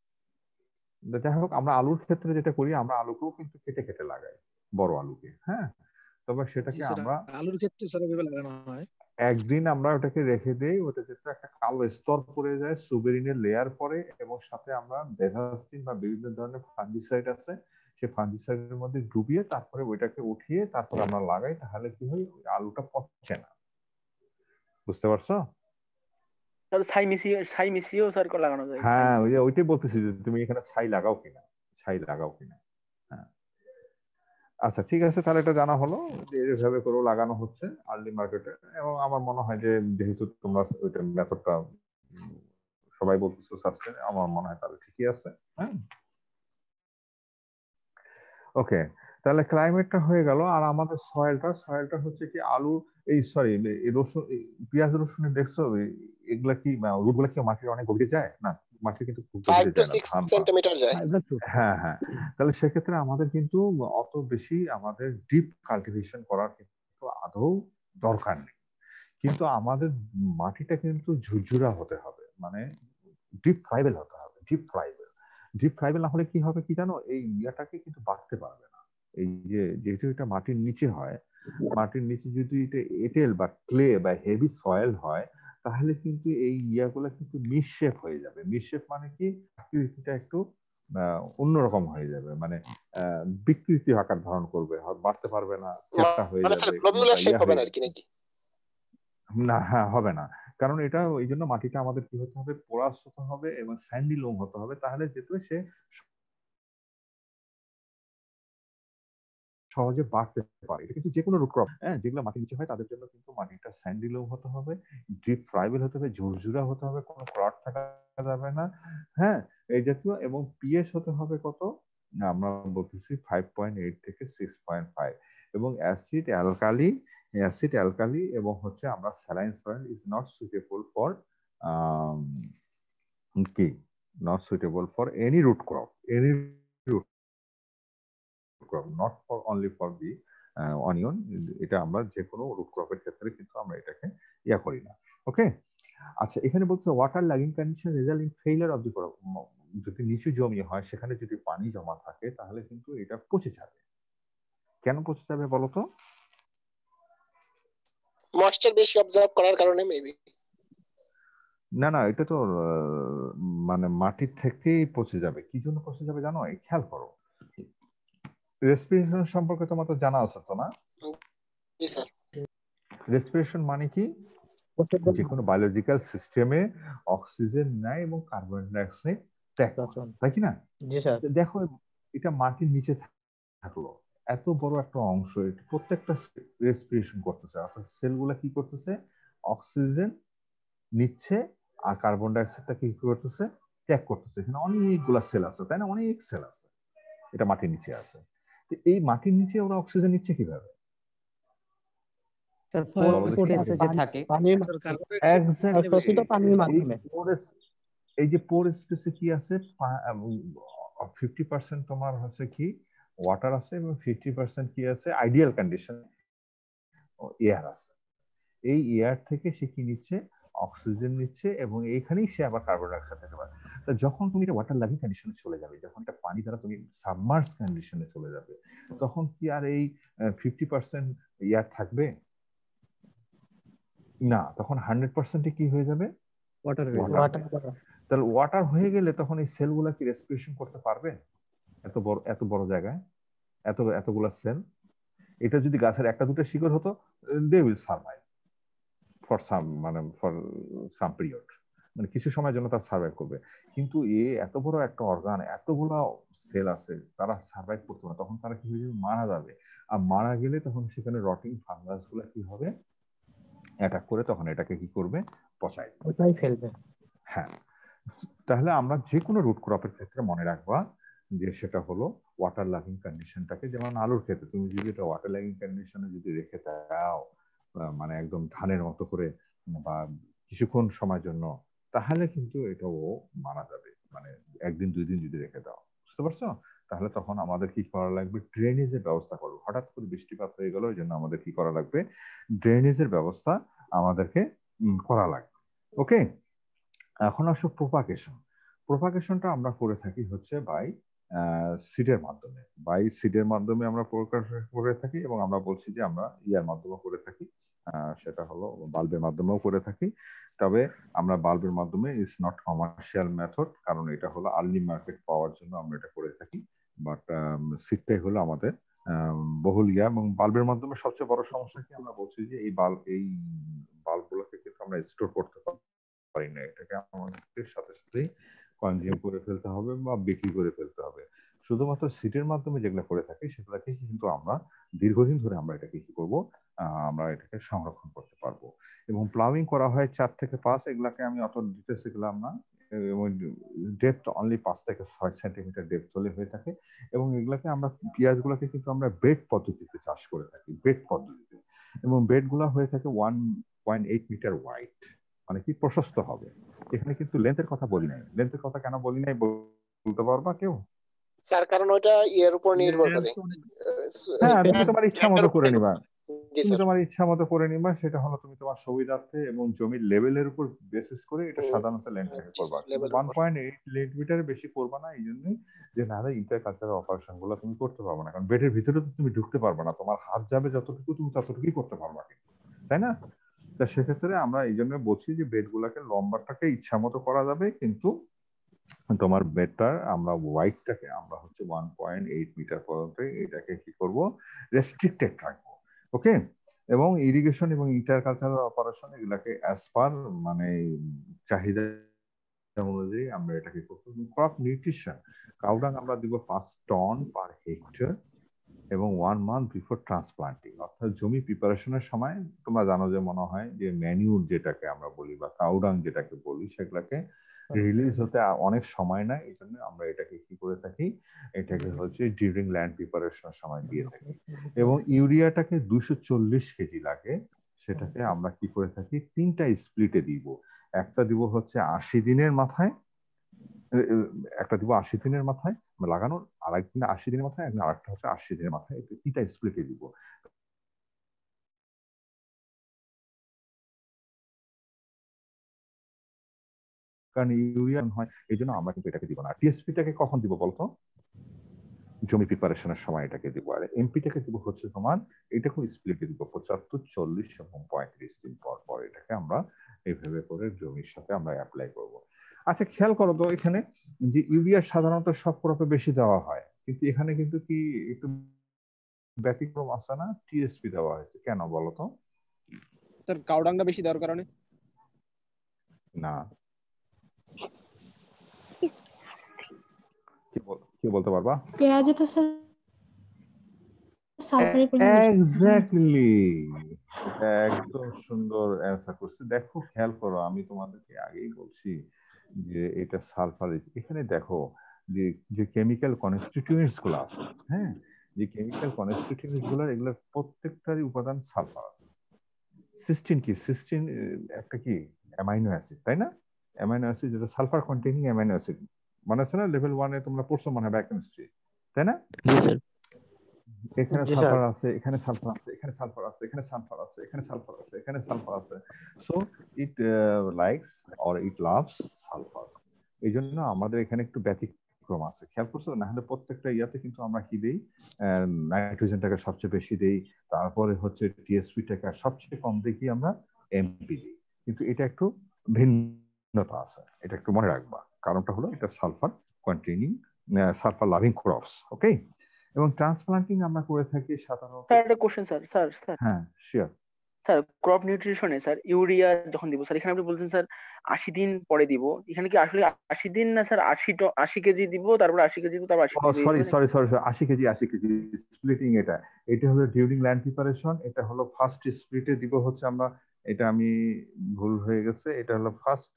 Speaker 2: যাই হোক, আমরা আলুর ক্ষেত্রে যেটা করি, আমরা আলুকেও কিন্তু কেটে কেটে লাগাই, বড় আলুকে। হ্যাঁ তবে সেটাকে আমরা
Speaker 12: আলুর ক্ষেত্রে স্যার এভাবে লাগানো হয়,
Speaker 2: একদিন আমরা ওটাকে রেখে দেই, ওটা যেটা একটা কালো স্তর পড়ে যায়, সুবেরিনের লেয়ার পরে, এবং সাথে আমরা বেভাস্টিন বা বিভিন্ন ধরনের ফাঙ্গিসাইড আছে, সেই ফাঙ্গিসাইডের মধ্যে ডুবিয়ে তারপরে ওইটাকে উঠিয়ে তারপরে আমরা লাগাই। তাহলে কি হয়, আলুটা পচে না। বুঝতে পারছো?
Speaker 10: স্যার ছাই মিশিয়ে ছাই মিশিয়েও স্যার লাগানো যায়।
Speaker 2: হ্যাঁ ওই ওইটাই বলতেছি যে তুমি এখানে ছাই লাগাও কিনা, ছাই লাগাও কিনা। হ্যাঁ আচ্ছা ঠিক আছে, তাহলে এটা জানা হলো যে এইভাবে করেও লাগানো হচ্ছে আর্লি মার্কেটে। এবং আমার মনে হয় যে যেহেতু তোমরা ওইটা মেথডটা সবাই বলতেছো সাবস্টেন, আমার মনে হয় তাহলে ঠিকই আছে। হ্যাঁ ওকে, তাহলে ক্লাইমেটটা হয়ে গেল। আর আমাদের সয়েলটা সয়েলটা হচ্ছে কি আলু এই সরি রসুন পেঁয়াজ রসুনের দেখছো এগুলা কি রুটগুলা কি মাটির অনেক গভীরে যায় না? মাটি কিন্তু খুব গভীরে যায় না,
Speaker 12: সেন্টিমিটার যায়।
Speaker 2: হ্যাঁ হ্যাঁ তাহলে সেক্ষেত্রে আমাদের কিন্তু অত বেশি আমাদের ডিপ কাল্টিভেশন করার কিন্তু আদৌ দরকার নেই। কিন্তু আমাদের মাটিটা কিন্তু ঝুরঝুরা হতে হবে, মানে ডিপ ফ্রাইবেল হতে হবে। ডিপ ফ্রাইবেল ডিপ ফ্রাইবেল না হলে কি হবে কি জানো, এই ইয়াটাকে কিন্তু বাড়তে পারবে না। এই যে যেহেতু এটা মাটির নিচে হয়, মাটির নিচে যদি এটা এঁটেল বা ক্লে বা হেভি সয়েল হয়, তাহলে কিন্তু এই ইয়াগুলো কিন্তু মিসশেপ হয়ে যাবে। মিসশেপ মানে কি, আকৃতিটা একটু অন্যরকম হয়ে যাবে, মানে বিকৃতি আকার ধারণ করবে, বাড়তে পারবে না, চ্যাপ্টা হয়ে যাবে, না হ্যাঁ হবে না। কারণ এটা ওই জন্য মাটিটা আমাদের কি হতে হবে, পোরাস হতে হবে এবং স্যান্ডি লোম হতে হবে, তাহলে যেহেতু সে সহজে বাড়তে পারে। এটা কিন্তু যে কোনো রুট ক্রপ, হ্যাঁ, যেগুলো মাটির নিচে হয় তাদের জন্য কিন্তু মাটিটা স্যান্ডি লোম হতে হবে, ডিপ ফ্রাইবেল হতে হবে, ঝুরঝুরা হতে হবে, কোনো ক্রট থাকা যাবে না, হ্যাঁ, এই জাতীয়। এবং পিএইচ হতে হবে কত, আমরা বলতেছি ফাইভ পয়েন্ট এইট থেকে সিক্স পয়েন্ট ফাইভ। এবং অ্যাসিড অ্যালকালি অ্যাসিড অ্যালকালি এবং হচ্ছে আমরা saline soil is not suitable for কি not suitable for any root crop, any root crop, not for only for the onion. এটা আমরা যে কোনো রুট ক্রপের ক্ষেত্রে কিন্তু আমরা এটাকে ইয়া করি না। ওকে, আচ্ছা, এখানে বলছে water logging condition result in failure of the crop. যদি নিচু জমি হয় সেখানে যদি পানি জমা থাকে তাহলে কিন্তু এটা পচে যাবে। কেন পচে যাবে বলো তো?
Speaker 13: ময়েশ্চার বেশি অবজার্ভ করার কারণে মেবি।
Speaker 2: না না, এটা তো মানে মাটির থেকেই পচে যাবে। কি জন্য পচে যাবে জানো? এই খেয়াল করো, রেসপিরেশন সম্পর্কে তোমার তো জানা আছে তো না?
Speaker 13: জি স্যার।
Speaker 2: রেসপিরেশন মানে কি, যে কোনো বায়োলজিক্যাল সিস্টেমে অক্সিজেন নেয় এবং কার্বন ডাই অক্সাইড ত্যাগ করে, তাই কি না?
Speaker 1: জি স্যার।
Speaker 2: দেখো এটা মাটির নিচে থাকলো, এত বড় একটা অংশ, প্রত্যেকটা রেসপিরেশন করতেছে, অর্থাৎ সেলগুলা কি করতেছে, অক্সিজেন নিচ্ছে আর কার্বন ডাই অক্সাইডটা কি করতেছে, ত্যাগ করতেছে। এখানে অনেকগুলা সেল আছে, তাই না? অনেক সেল আছে, এটা মাটির নিচে আছে। এই মাটির নিচে ওরা অক্সিজেন নিচ্ছে কিভাবে? এই যে পোর স্পেসে কি আছে, ফিফটি পার্সেন্ট তোমার হচ্ছে কি ওয়াটার আছে এবং ফিফটি পার্সেন্ট কি আছে, আইডিয়াল কন্ডিশন এয়ার আছে। এই এয়ার থেকে সে কি নিচ্ছে, অক্সিজেন নিচ্ছে, এবং এইখানেই সে আবার কার্বন ডাই অক্সাইড নিতে পারে। তো যখন তুমি এটা ওয়াটার লাগিং কন্ডিশনে চলে যাবে, যখন এটা পানি দ্বারা তুমি সাবমার্জ কন্ডিশনে চলে যাবে, তখন কি আর এই ফিফটি পার্সেন্ট এয়ার থাকবে না? তখন হান্ড্রেড পার্সেন্টে কি হয়ে যাবে, ওয়াটার। তাহলে ওয়াটার হয়ে গেলে তখন এই সেলগুলা কি রেসপিরেশন করতে পারবে? এত বড় এত বড় জায়গায় এত এতগুলা সেল, এটা যদি গাছের একটা দুটো শিকড় হতো, they will survive for some মানে ফর সাম পিরিয়ড, মানে কিছু সময়ের জন্য তারা সার্ভাইভ করবে। কিন্তু এ এত বড় একটা অর্গান, এতগুলা সেল আছে, তারা সার্ভাইভ করতে পারে, তখন তারা কি হয়ে যাবে, মারা যাবে। আর মারা গেলে তখন সেখানে রটিং ফাঙ্গাস গুলা কি হবে, অ্যাটাক করে তখন এটাকে কি করবে, পচায়
Speaker 1: পচাই ফেলবে।
Speaker 2: হ্যাঁ, তাহলে আমরা যে কোনো রুট ক্রপের ক্ষেত্রে মনে রাখবা যে সেটা হলো ওয়াটার লাগিং কন্ডিশনটাকে, যেমন আলুর ক্ষেত্রে তুমি যদি এটা ওয়াটার লাগিং কন্ডিশনে যদি রেখে দাও, মানে একদম ধানের মতো করে বা কিছুক্ষণ সময়ের জন্য, তাহলে কিন্তু এটাও মারা যাবে, মানে একদিন দুই দিন যদি রেখে দাও, বুঝতে পারছো? তাহলে তখন আমাদের কি করা লাগবে, ড্রেনেজের ব্যবস্থা করবো। হঠাৎ করে বৃষ্টিপাত হয়ে গেল, ওই জন্য আমাদের কি করা লাগবে, ড্রেনেজের ব্যবস্থা আমাদেরকে করা লাগবে। ওকে, এখন আসো প্রোপাগেশন। প্রোপাগেশনটা আমরা করে থাকি হচ্ছে বাই সিডের মাধ্যমে, বাই সিডের মাধ্যমে আমরা প্রকাশ করে থাকি, এবং আমরা বলছি যে আমরা ইয়ার মাধ্যমে করে থাকি, সেটা হলো বাল্বের মাধ্যমেও করে থাকি। তবে আমরা বাল্বের মাধ্যমে ইজ নট কমার্শিয়াল মেথড, কারণ এটা হলো আর্লি মার্কেট পাওয়ার জন্য আমরা এটা করে থাকি। বাট সিডটাই হলো আমাদের বহুল ইয়া। এবং বাল্বের মাধ্যমে সবচেয়ে বড় সমস্যা কি, আমরা বলছি যে এই বাল্ব এই বাল্বগুলোকে কিন্তু আমরা স্টোর করতে পারি না, এটাকে আমাদের সাথে সাথে কনজিউম করে ফেলতে হবে বা বিক্রি করে ফেলতে হবে। শুধুমাত্র সিটের মাধ্যমে যেগুলো করে থাকি সেগুলোকে কিন্তু আমরা দীর্ঘদিন ধরে আমরা এটাকে কি করবো, আমরা এটাকে সংরক্ষণ করতে পারবো। এবং প্লাউইং করা হয় চার থেকে পাঁচ, এগুলাকে আমি অত ডিটেলসে গেলাম না, এবং ডেপথ অনলি পাঁচ থেকে ছয় সেন্টিমিটার ডেপথ হলে হয়ে থাকে। এবং এগুলাকে আমরা পেঁয়াজগুলোকে কিন্তু আমরা বেড পদ্ধতিতে চাষ করে থাকি, বেড পদ্ধতিতে। এবং বেডগুলো হয়ে থাকে one point eight metre wide, মানে কি প্রশস্ত হবে। এখানে কিন্তু লেন্থের কথা বলি নাই। লেন্থের কথা কেন বলি নাই বলতে পারবা কেউ?
Speaker 13: স্যার কারণ ওইটা ইয়ের উপর নির্ভর করে।
Speaker 2: হ্যাঁ, তুমি তোমার ইচ্ছা মতো করে নিবা।
Speaker 13: জি
Speaker 2: তুমি
Speaker 13: স্যার
Speaker 2: তোমার ইচ্ছা মতো করে নিবা, সেটা হলো তুমি তোমার সুবিধার্থে এবং জমির লেভেলের উপর বেসিস করে এটা
Speaker 13: হুম,
Speaker 2: সাধারণত ল্যান্ডটাকে
Speaker 13: জি
Speaker 2: করবা,
Speaker 13: স্যার
Speaker 2: কিন্তু
Speaker 13: লেভেলের
Speaker 2: ওয়ান
Speaker 13: উপর
Speaker 2: পয়েন্ট এইট মিটারের বেশি করবা না, এই জন্যই যে নাহলে ইন্টার কালচারাল অপারেশন গুলো তুমি করতে পারবে না, কারণ বেডের ভিতরে তো তুমি ঢুকতে পারবে না, তোমার হাত যাবে যতটুকু তুমি ততটুকুই করতে পারবা, কিন্তু তাই না? তা সেক্ষেত্রে আমরা এই জন্য বলছি যে বেড গুলাকে লম্বাটাকে ইচ্ছা মতো করা যাবে, কিন্তু তোমার বেডটার আমরা ওয়াইডটাকে আমরা হচ্ছে ওয়ান পয়েন্ট এইট মিটার পর্যন্ত এটাকে কি করব, রেস্ট্রিক্টেড রাখবো। ওকে, এবং ইরিগেশন এবং ইন্টার কালচারাল অপারেশন এগুলাকে অ্যাজ পার মানে চাহিদা অনুযায়ী আমরা এটাকে করবো। ক্রপ নিউট্রিশন কাউডাং আমরা দিব পাঁচ টন পার হেক্টর এবং ওয়ান মান্থ বিফোর ট্রান্সপ্লান্টিং, অর্থাৎ জমি প্রিপারেশনের সময় তোমরা জানো যে মনে হয় যে ম্যানিউর যেটাকে আমরা বলি বা কাউডাং যেটাকে বলি সেগুলাকে রিলিজ হতে অনেক সময় নেয়, এই জন্য আমরা এটাকে কি করে থাকি, এটাকে হচ্ছে ডিউরিং ল্যান্ড প্রিপারেশনের সময় দিয়ে থাকি। এবং ইউরিয়াটাকে দুইশো চল্লিশ কেজি লাগে, সেটাকে আমরা কি করে থাকি তিনটা স্প্লিটে দিব, একটা দিব হচ্ছে আশি দিনের মাথায়, একটা দিব আশি দিনের মাথায় লাগানোর, আর একদিন আশি দিনের মাথায়, একদিন আরেকটা হচ্ছে আশি দিনের মাথায়, তিনটা স্প্লিটে দিব। কারণ ইউরিয়া হয়, এই জন্য আমরা কিন্তু এটাকে দিব না। টিএসপিটাকে কখন দিব বলতো? জমি প্রিপারেশনের সময় এটাকে দিব। আর এমপিটাকে দিব হচ্ছে তোমার এটাকে স্প্লিটে দিব পঁচাত্তর, চল্লিশ এবং পঁয়ত্রিশ দিন পর পর এটাকে আমরা এইভাবে করে জমির সাথে আমরা অ্যাপ্লাই করব। আচ্ছা খেয়াল করো তো এখানে যে ইউরিয়া সাধারণত সব ক্রপে বেশি দেওয়া হয়, কিন্তু এখানে কিন্তু কি একটু ব্যতিক্রম আছে না, টিএসপি দেওয়া হয়েছে, কেন বলো তো?
Speaker 5: স্যার কাউডাংটা বেশি দেওয়ার কারণে?
Speaker 2: না, কি বলতে পারবা?
Speaker 7: পেঁয়াজে তো স্যার সালফারের পরিমাণ বেশি।
Speaker 2: এক্স্যাক্টলি, এটা একদম সুন্দর অ্যান্সার করছে। দেখো খেয়াল করো, আমি তোমাদেরকে আগেই বলছি যে এটা সালফার, এখানে দেখো যে যে কেমিক্যাল কনস্টিটিউয়েন্টস গুলো আছে, হ্যাঁ, যে কেমিক্যাল কনস্টিটিউয়েন্টস গুলো এগুলোর প্রত্যেকটারই উপাদান সালফার আছে। সিস্টিন কি? সিস্টিন একটা কি অ্যামাইনো অ্যাসিড, তাই না? অ্যামাইনো অ্যাসিড যেটা সালফার কন্টেইনিং অ্যামাইনো অ্যাসিড, মনে আছে না লেভেল ওয়ানে তোমরা পড়ছো মনে হয় বায়োকেমিস্ট্রি, তাই না?
Speaker 9: জি স্যার।
Speaker 2: এখানে
Speaker 1: জি স্যার।
Speaker 2: সালফার আছে, এখানে সালফার আছে, এখানে সালফার আছে, এখানে সালফার আছে, এখানে সালফার আছে, এখানে সালফার আছে। So it likes or it loves sulphur. এই জন্য আমাদের এখানে একটু ব্যতিক্রম আছে, খেয়াল করছো? না হলে প্রত্যেকটা ইয়াতে কিন্তু আমরা কি দেই, নাইট্রোজেনটাকে সবচেয়ে বেশি দেই, তারপরে হচ্ছে টিএসপিটাকে সবচেয়ে কম দিই কি আমরা এমপি দিই, কিন্তু এটা একটু ভিন্নতা আছে, এটা একটু মনে রাখবা। কারণটা হলো এটা sulphur containing, sulphur loving crops. Okay, এবং ট্রান্সপ্লান্টিং আমরা করে থাকি সাধারণত।
Speaker 10: স্যার একটা কোশ্চেন স্যার স্যার স্যার
Speaker 2: হ্যাঁ শিওর
Speaker 10: স্যার, ক্রপ নিউট্রিশনে স্যার ইউরিয়া যখন দিব স্যার, এখানে আপনি বলছেন স্যার আশি দিন পরে দিব, এখানে কি আসলে আশি দিন না স্যার আশি আশি কেজি দিব, তারপর আশি কেজি দিব, তারপর আশি কেজি
Speaker 2: সরি সরি সরি আশি কেজি আশি কেজি স্প্লিটিং, এটা এটা হলো ডিউরিং ল্যান্ড প্রিপারেশন, এটা হলো ফার্স্ট স্প্লিটে দিব হচ্ছে আমরা, এটা আমি ভুল হয়ে গেছে, এটা হলো ফার্স্ট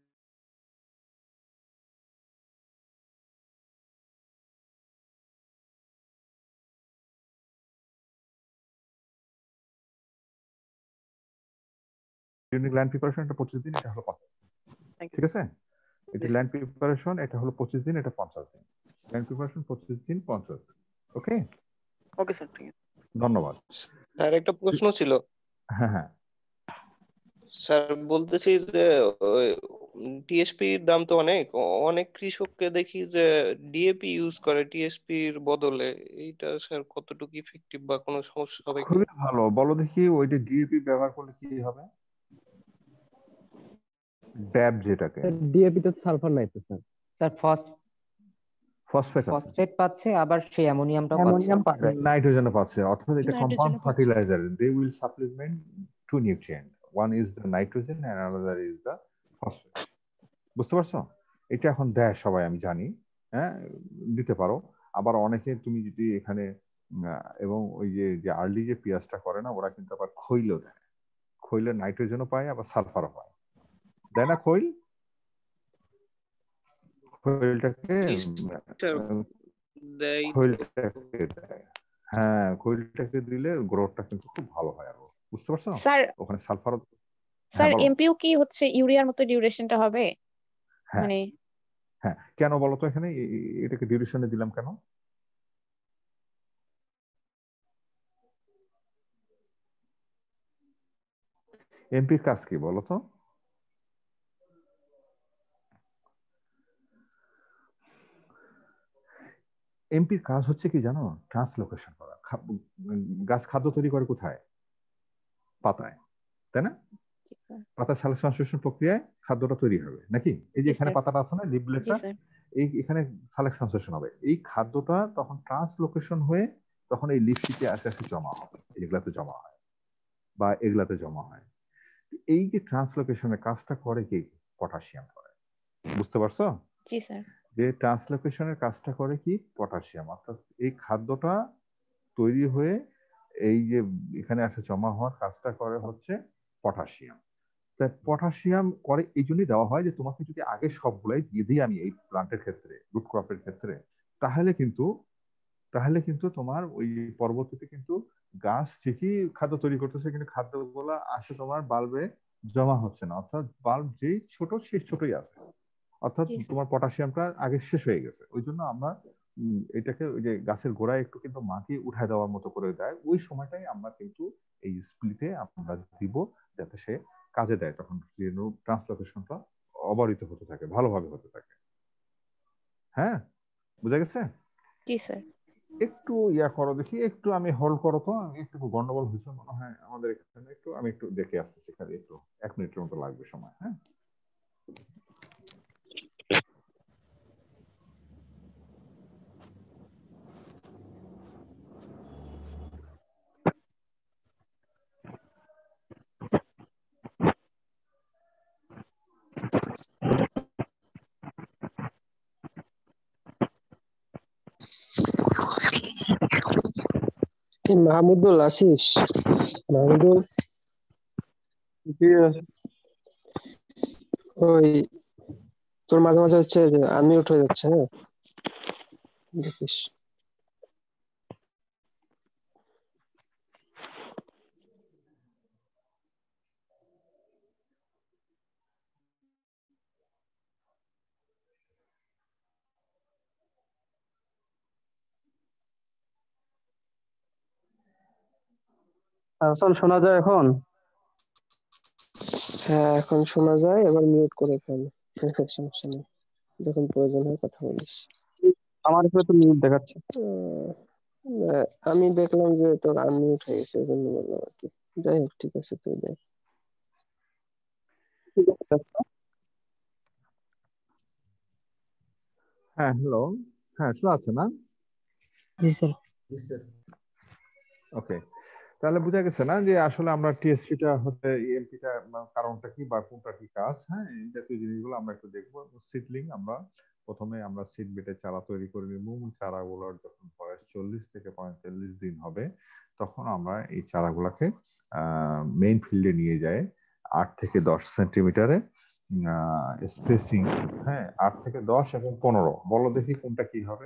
Speaker 2: ডিউরিং ল্যান্ড প্রিপারেশন, এটা পঁচিশ দিন, এটা হলো পঞ্চাশ, ঠিক আছে? এটা ল্যান্ড প্রিপারেশন, এটা হলো পঁচিশ দিন, এটা পঞ্চাশ দিন। ল্যান্ড প্রিপারেশন পঁচিশ দিন, পঞ্চাশ দিন। ওকে
Speaker 10: ওকে স্যার, ঠিক আছে,
Speaker 2: ধন্যবাদ।
Speaker 13: স্যার একটা প্রশ্ন ছিল।
Speaker 2: হ্যাঁ হ্যাঁ
Speaker 13: স্যার বলতেছি যে টিএসপির দাম তো অনেক, অনেক কৃষককে দেখি যে ডিএপি ইউজ করে টিএসপির বদলে, এইটা স্যার কতটুকু ইফেক্টিভ বা কোনো সমস্যা হবে কি?
Speaker 2: খুবই ভালো, বলো দেখি ওইটা ডিএপি ব্যবহার করলে কি হবে? ড্যাব যেটাকে
Speaker 5: ডিএপি তো সালফার নাই তো স্যার।
Speaker 4: স্যার ফস
Speaker 2: ফসফেট আছে,
Speaker 4: ফসফেট পাচ্ছে, আবার সেই অ্যামোনিয়ামটাও পাচ্ছে,
Speaker 8: অ্যামোনিয়াম পাবে।
Speaker 2: নাইট্রোজেনও পাচ্ছে, অর্থাৎ এটা কম্পাউন্ড
Speaker 7: নাইট্রোজেনও পাচ্ছে।
Speaker 2: Fertiliser, they will supplement two nutrient, one is the nitrogen and another is the phosphate. বুঝতে পারছো? এটা এখন দেয় সবাই, আমি জানি, হ্যাঁ দিতে পারো। আবার অনেকে তুমি যদি এখানে এবং ওই যে যে আর্লি যে পেঁয়াজটা করে না, ওরা কিন্তু আবার খৈলও দেয়, খৈলের নাইট্রোজেনও পায় আবার সালফারও পায়, দেয় না খৈল? খৈলটাকে খৈলটাকে দেয়, হ্যাঁ খৈলটাকে দিলে গ্রোথটা কিন্তু খুব ভালো হয় আরো, বুঝতে পারছো?
Speaker 14: স্যার
Speaker 2: ওখানে সালফার।
Speaker 14: স্যার এমপিও কি হচ্ছে ইউরিয়ার মতো ডিউরেশনটা হবে?
Speaker 2: হ্যাঁ
Speaker 14: মানে
Speaker 2: হ্যাঁ, কেন বলো তো এখানে এটাকে ডিউরেশনে দিলাম কেন? এমপির কাজ কি বলো তো? এমপির কাজ হচ্ছে কি জানো? ট্রান্সলোকেশন করা। গাছ খাদ্য তৈরি করে কোথায়? পাতায়, তাই না? পাতা সালেকশন প্রক্রিয়ায় খাদ্যটা তৈরি হবে নাকি? এই যে এখানে পাতাটা আছে না, লিভলেটটা, এই এখানে সালেকশন হবে। এই খাদ্যটা তখন ট্রান্সলোকেশন হয়ে তখন এই লিফটিতে আসে আসে জমা হবে, এগুলাতে জমা হয় বা এগুলাতে জমা হয়। এই যে ট্রান্সলোকেশনের কাজটা করে কি? পটাশিয়াম করে। বুঝতে পারছো?
Speaker 14: জি স্যার।
Speaker 2: যে ট্রান্সলোকেশনের কাজটা করে কি? পটাশিয়াম। অর্থাৎ এই খাদ্যটা তৈরি হয়ে এই যে এখানে আসে জমা হওয়ার কাজটা করে হচ্ছে পটাশিয়াম। তাই পটাশিয়াম করে এই জন্যই দেওয়া হয় যে তোমাকে যদি আগে সবগুলাই দিয়ে দিই আমি এই প্লান্টের ক্ষেত্রে, রুট ক্রপের ক্ষেত্রে, তাহলে কিন্তু তাহলে কিন্তু তোমার ওই পরবর্তীতে কিন্তু গাছ ঠিকই খাদ্য তৈরি করতেছে, কিন্তু খাদ্যগুলো আসে তোমার বাল্বে জমা হচ্ছে না। অর্থাৎ বাল্ব যেই ছোট সেই ছোটই আছে, অর্থাৎ তোমার পটাশিয়ামটা আগে শেষ হয়ে গেছে। ওই জন্য আমরা এটাকে ওই যে গাছের গোড়ায় একটু কিন্তু মাটি উঠায় দেওয়ার মতো করে দেয়, ওই সময়টাই আমরা কিন্তু এই স্প্লিটে আমরা দিব, যাতে সে কাজে দেয়। তখন ট্রান্সলোকেশনটা অবারিত হতে থাকে, ভালোভাবে হতে থাকে। হ্যাঁ, বুঝা গেছে?
Speaker 14: জি স্যার।
Speaker 2: একটু ইয়া করো দেখি, একটু আমি হোল্ড করো তো, আমি একটু গন্ডগোল হয়েছে মনে হয় আমাদের এখানে, একটু আমি একটু দেখে আসতেছি, খালি একটু এক মিনিটের মতো লাগবে সময়। হ্যাঁ,
Speaker 15: মাহমুদুল আছিস? মাহমুদুল, ওই তোর মাঝে মাঝে হচ্ছে যে আনমিউট হয়ে যাচ্ছে। হ্যাঁ, দেখিস।
Speaker 10: হাসান, শোনা যায় এখন?
Speaker 15: হ্যাঁ, এখন শোনা যায়। এবার মিউট করে ফেল, সমস্যা নেই, যখন প্রয়োজন হয় কথা বলিস।
Speaker 10: আমার উপরে তো মিউট দেখাচ্ছে।
Speaker 15: আমি দেখলাম যে তোর আনমিউট হয়ে গেছে, এই জন্য বললাম আর কি। যাই হোক, ঠিক আছে, তুই দেখ।
Speaker 2: হ্যাঁ, হ্যালো, হ্যাঁ শোনা যাচ্ছে না?
Speaker 15: জি স্যার।
Speaker 16: জি স্যার।
Speaker 2: ওকে, তাহলে বোঝা গেছে না যে আসলে আমরা টিএসপিটা হচ্ছে ইএমপিটা কারণটা কি বা কোনটা কি কাজ। হ্যাঁ, এই জাতীয় জিনিসগুলো আমরা একটু দেখবো। সিডলিং আমরা প্রথমে আমরা সিড বেডে চারা তৈরি করে নিব। চারাগুলোর যখন বয়স চল্লিশ থেকে পঁয়তাল্লিশ দিন হবে, তখন আমরা এই চারাগুলোকে মেইন ফিল্ডে নিয়ে যাই আট থেকে দশ সেন্টিমিটারে স্পেসিং। হ্যাঁ, আট থেকে দশ এবং পনেরো, বলো দেখি কোনটা কি হবে।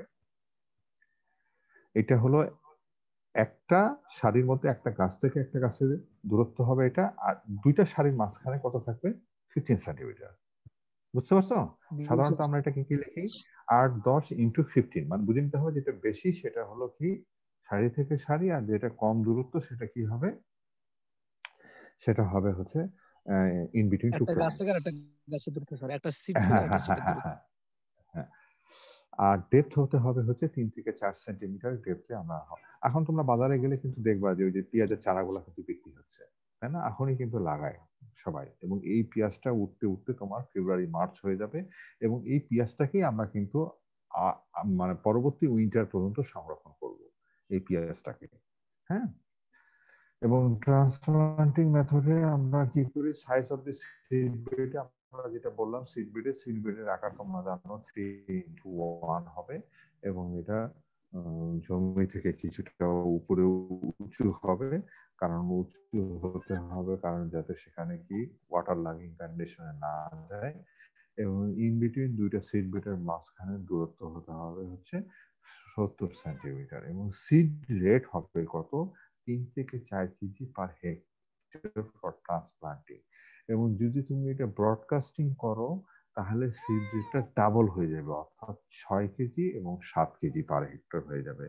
Speaker 2: এটা হলো একটা সারির মধ্যে একটা গাছ থেকে একটা গাছের দূরত্ব হবে এটা, আর দুইটা সারির মাঝখানে কত থাকবে? Fifteen centimetre. বুঝতে পারছো? সাধারণত আমরা এটাকে কি লিখি? আট দশ ইন্টু ফিফটিন, মানে বুঝে নিতে হবে যেটা বেশি সেটা হলো কি সারি থেকে সারি, আর যেটা কম দূরত্ব সেটা কি হবে? সেটা হবে হচ্ছে ইন বিটুইন টু
Speaker 12: একটা গাছ থেকে আরেকটা গাছের দূরত্ব, সরি একটা সিট থেকে আরেকটা সিটের দূরত্ব।
Speaker 2: হ্যাঁ, আর ডেপথ হতে হবে হচ্ছে তিন থেকে চার সেন্টিমিটার ডেপথে আমরা। এখন তোমরা বাজারে গেলে কিন্তু দেখবা যে ওই যে পেঁয়াজের চারাগুলো কিন্তু বিক্রি হচ্ছে, তাই না? এখনই কিন্তু লাগায় সবাই, এবং এই পেঁয়াজটা উঠতে উঠতে তোমার ফেব্রুয়ারি মার্চ হয়ে যাবে, এবং এই পেঁয়াজটাকেই আমরা কিন্তু মানে পরবর্তী উইন্টার পর্যন্ত সংরক্ষণ করব এই পেঁয়াজটাকে। হ্যাঁ, এবং ট্রান্সপ্লান্টিং মেথডে আমরা কি করি? Size of the seed bed, আমরা যেটা বললাম সিড বেডে, সিড বেডের আকার তোমরা জানো থ্রি ইন্টু ওয়ান হবে, এবং এটা জমি থেকে কিছুটা উপরে উঁচু হবে। কারণ উঁচু হতে হবে কারণ যাতে সেখানে কি ওয়াটার লাগিং কন্ডিশনে না যায়, এবং ইন বিটুইন দুইটা সিড বেডের মাঝখানে দূরত্ব হতে হবে হচ্ছে সত্তর সেন্টিমিটার, এবং সিড রেট হবে কত? তিন থেকে চার KG per hectare for transplanting. এবং যদি তুমি এটা ব্রডকাস্টিং করো তাহলে সিড রেটটা ডাবল হয়ে যাবে, অর্থাৎ ছয় কেজি এবং সাত কেজি পার হেক্টর হয়ে যাবে।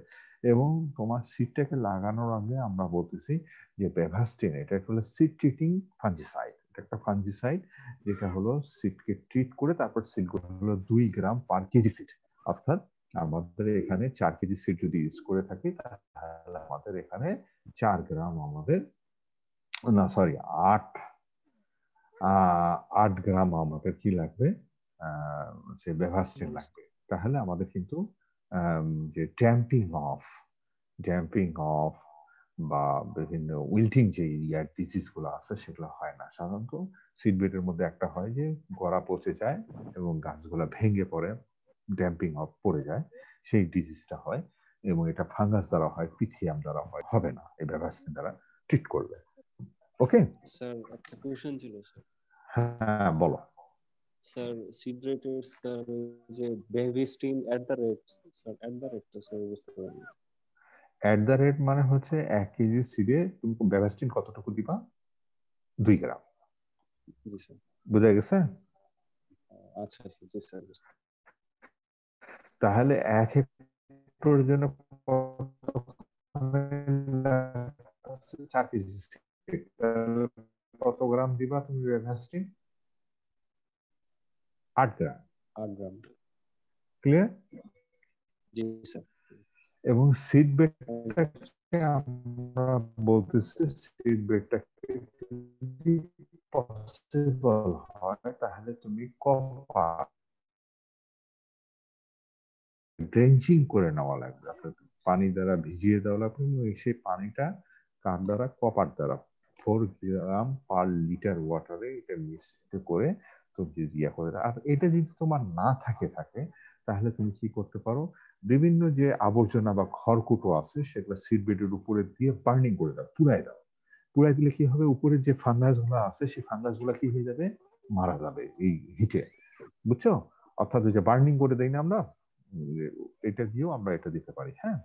Speaker 2: এবং তোমার সিডটাকে লাগানোর আগে আমরা বলতেছি যে বেভাস্টিন এটা হলো সিড ট্রিটিং ফাঞ্জিসাইড, এটা একটা ফাঞ্জিসাইড যেটা হলো সিডকে ট্রিট করে তারপর সিডগুলো হলো দুই গ্রাম পার কেজি সিড, অর্থাৎ আমাদের এখানে চার কেজি সিড যদি ইউজ করে থাকি তাহলে আমাদের এখানে চার গ্রাম আমাদের না সরি আট আহ আট গ্রাম আমাদের কি লাগবে আহ যে বেভাস্টিন লাগবে। তাহলে আমাদের কিন্তু যে ড্যাম্পিং অফ ড্যাম্পিং অফ বা বিভিন্ন উইল্টিং যে ইয়ার ডিজিজ গুলো আছে সেগুলো হয় না। সাধারণত সিডবেডের মধ্যে একটা হয় যে গোড়া পচে যায় এবং গাছগুলো ভেঙে পড়ে, ড্যাম্পিং অফ পড়ে যায়, সেই ডিজিজটা হয় এবং এটা ফাঙ্গাস দ্বারা হয়, পিথিয়াম দ্বারা হয়, হবে না এই বেভাস্টিন দ্বারা ট্রিট করবে। ওকে
Speaker 16: স্যার একটা কোশ্চেন ছিল স্যার।
Speaker 2: হ্যাঁ বলো
Speaker 16: স্যার সিড রেটের স্যার যে Bavistin at the rate sir at the রেটটা স্যার বুঝতে পারলাম।
Speaker 2: এট দ্য রেট মানে হচ্ছে এক কেজি সিডে তুমি বেভাস্টিন কতটুকু দিবা? দুই গ্রাম।
Speaker 16: জি স্যার
Speaker 2: বুঝা গেছে?
Speaker 16: আচ্ছা স্যার জি স্যার।
Speaker 2: তাহলে এক হেক্টরের জন্য চার কেজি কত গ্রাম দিবা তুমি বেভাস্টিন? আট গ্রাম।
Speaker 16: আট গ্রাম।
Speaker 2: ক্লিয়ার?
Speaker 16: জি স্যার।
Speaker 2: এবং সিড বেডটাকে আমরা বলতেছি সিড বেডটাকে যদি পসিবল হয় তাহলে তুমি কপার ড্রেঞ্চিং করে নেওয়া লাগবে, পানি দ্বারা ভিজিয়ে দেওয়া লাগবে এবং সেই পানিটা কার দ্বারা? কপার দ্বারা ফোর গ্রাম পার লিটার ওয়াটারে এটা মিশ্রিত করে তুমি ইয়া করে দাও। আর এটা যদি তোমার না থাকে থাকে তাহলে তুমি কি করতে পারো, বিভিন্ন যে আবর্জনা বা খড়কুটো আছে সেগুলো সিড বেডের উপরে দিয়ে বার্নিং করে দাও, পুড়াই দাও। পুড়াই দিলে কি হবে, উপরে যে ফাঙ্গাস গুলো আছে সেই ফাঙ্গাস গুলা কি হয়ে যাবে? মারা যাবে এই হিটে, বুঝছো? অর্থাৎ ওই যে বার্নিং করে দেই না আমরা, এটা দিয়েও আমরা এটা দিতে পারি। হ্যাঁ,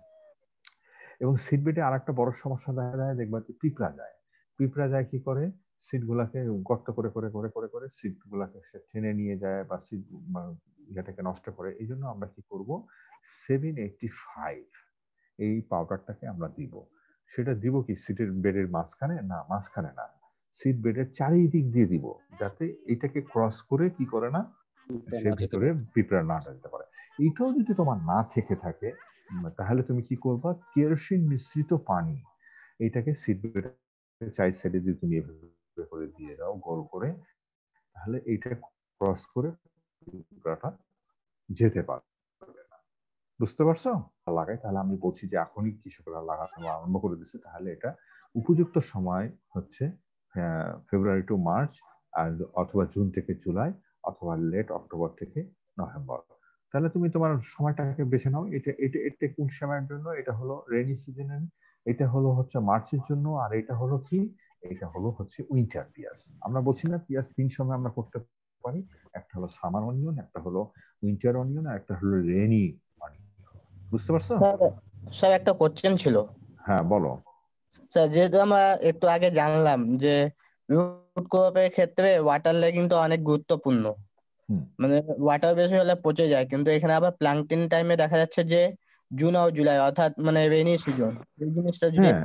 Speaker 2: এবং সিড বেডে আর একটা বড় সমস্যা দেখা যায়, দেখবা যে পিঁপড়া যায়। পিঁপড়া যায় কি করে? সিড গুলাকে গর্ত করে করে করে করে করে সিড গুলাকে সে টেনে নিয়ে যায় বা সিড ইটাকে নষ্ট করে। এই জন্য আমরা কি করব, সেভেন এইটটি ফাইভ এই পাউডারটাকে আমরা দিব। সেটা দিব কি সিডের বেডের মাঝখানে না, মাঝখানে না, সিড বেডের চারিদিক দিয়ে দিব, যাতে এটাকে ক্রস করে কি করে না, সে ভিতরে পিঁপড়া না যেতে পারে। এইটাও যদি তোমার না থেকে থাকে তাহলে তুমি কি করবা, কেরোসিন মিশ্রিত পানি এটাকে সিড বেডের চাই সাইডে দিয়ে তুমি এভাবে করে দিয়ে দাও গোল করে, তাহলে এইটা ক্রস করে পিঁপড়াটা যেতে পারবে না। বুঝতে পারছো? লাগাই তাহলে আমি বলছি যে এখনই কৃষকরা লাগাতে আরম্ভ করে দিচ্ছে, তাহলে এটা উপযুক্ত সময় হচ্ছে ফেব্রুয়ারি টু মার্চ আর অথবা জুন থেকে জুলাই অথবা লেট অক্টোবর থেকে নভেম্বর। তাহলে তুমি তোমার সময়টাকে বেছে নাও। এটা এটা এটা কোন সময়ের জন্য? এটা হলো রেইনি সিজনের, এটা হলো হচ্ছে মার্চের জন্য, আর এটা হলো কি, এটা হলো হচ্ছে উইন্টার পিঁয়াজ। আমরা বলছি না পিঁয়াজ তিন সময় আমরা করতে পারি, একটা হলো সামার অনিয়ন, একটা হলো উইন্টার অনিয়ন, আর একটা হলো রেইনি অনিয়ন। বুঝতে পারছো?
Speaker 1: স্যার একটা কোশ্চেন ছিল।
Speaker 2: হ্যাঁ বলো।
Speaker 1: স্যার যেহেতু আমরা একটু আগে জানলাম যে রুট ক্রপের ক্ষেত্রে ওয়াটার লেগিং তো অনেক গুরুত্বপূর্ণ, মানে ওয়াটার বেশি হলে পচে যায়, কিন্তু এখানে আবার প্লাঙ্কটিন টাইমে দেখা যাচ্ছে যে জুন আর জুলাই অর্থাৎ মানে রেইনি সিজন, এই জিনিসটা যদি একটু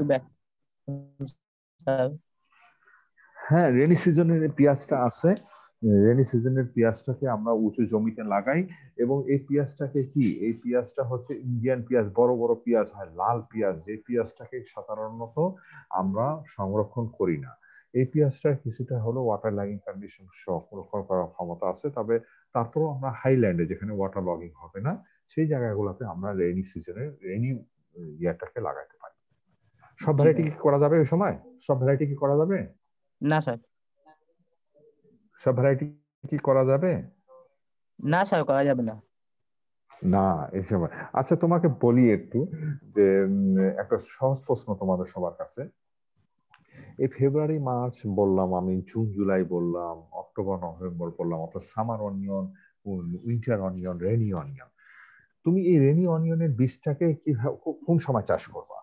Speaker 2: হ্যাঁ, রেইনি সিজনের পেঁয়াজটা আছে, রেইনি সিজনের পেঁয়াজটাকে আমরা উঁচু জমিতে লাগাই এবং এই পেঁয়াজটাকে কি, এই পেঁয়াজটা হচ্ছে ইন্ডিয়ান পেঁয়াজ, বড় বড় পেঁয়াজ হয়, লাল পেঁয়াজ, যে পেঁয়াজটাকে সাধারণত আমরা সংরক্ষণ করি না। এই পেঁয়াজটার কিছুটা হলো ওয়াটার লগিং কন্ডিশন সংরক্ষণ করার ক্ষমতা আছে, তবে তারপরেও আমরা হাইল্যান্ডে যেখানে ওয়াটার লগিং হবে না সেই জায়গাগুলোতে আমরা রেইনি সিজনে রেইনি ইয়ারটাকে লাগাইতে পারি। সব ভ্যারাইটি কি করা যাবে ওই সময়? সব ভ্যারাইটি কি করা যাবে?
Speaker 1: না স্যার।
Speaker 2: সব ভ্যারাইটি কি করা যাবে?
Speaker 1: না স্যার, করা যাবে না।
Speaker 2: না এই সময়। আচ্ছা তোমাকে বলি একটু যে একটা সহজ প্রশ্ন তোমাদের সবার কাছে। এই ফেব্রুয়ারি মার্চ বললাম আমি, জুন জুলাই বললাম, অক্টোবর নভেম্বর বললাম, অর্থাৎ summer onion, winter onion, rainy onion. তুমি এই রেনি অনিয়নের বীজটাকে কি কোন সময় চাষ করবা?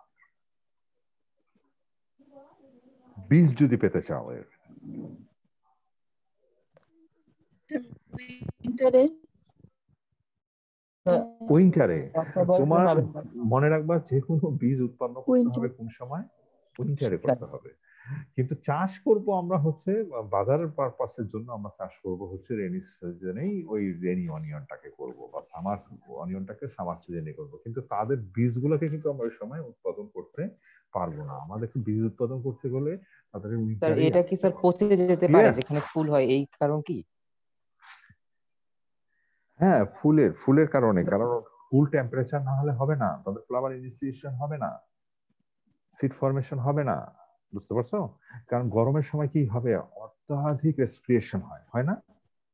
Speaker 2: বীজ যদি পেতে চাও এর
Speaker 17: উইন্টারে
Speaker 2: উইন্টারে
Speaker 1: অক্টোবর
Speaker 2: তোমার
Speaker 1: নভেম্বর
Speaker 2: মনে রাখবা যে কোনো বীজ উৎপন্ন করতে
Speaker 7: উইন্টার
Speaker 2: হবে কোন সময়? উইন্টারে করতে হবে। কিন্তু চাষ করব আমরা হচ্ছে বাজারের পারপাসের জন্য আমরা চাষ করব হচ্ছে রেনি সিজনেই, ওই রেনি অনিয়নটাকে করব বা সামার অনিয়নটাকে সামার সিজনে করব। কিন্তু তাদের বীজগুলোকে কিন্তু আমরা ওই সময় উৎপাদন করতে পারবো না। আমাদেরকে বীজ উৎপাদন করতে গেলে তাদের
Speaker 4: স্যার
Speaker 2: উইন্টারেই
Speaker 4: এটা কি
Speaker 2: আসতে
Speaker 4: স্যার
Speaker 2: হবে।
Speaker 4: পচে যেতে পারে
Speaker 2: ক্লিয়ার?
Speaker 4: যেখানে ফুল হয়, এই কারণ কি?
Speaker 2: হ্যাঁ, ফুলের ফুলের কারণে, কারণ ফুল টেম্পারেচার না হলে হবে না, তাদের ফ্লাওয়ার ইনিশিয়েশন হবে না, সিড ফরমেশন হবে না। বুঝতে পারছো? কারণ গরমের সময় কি হবে, অত্যাধিক রেসপিরেশন হয়, হয় না?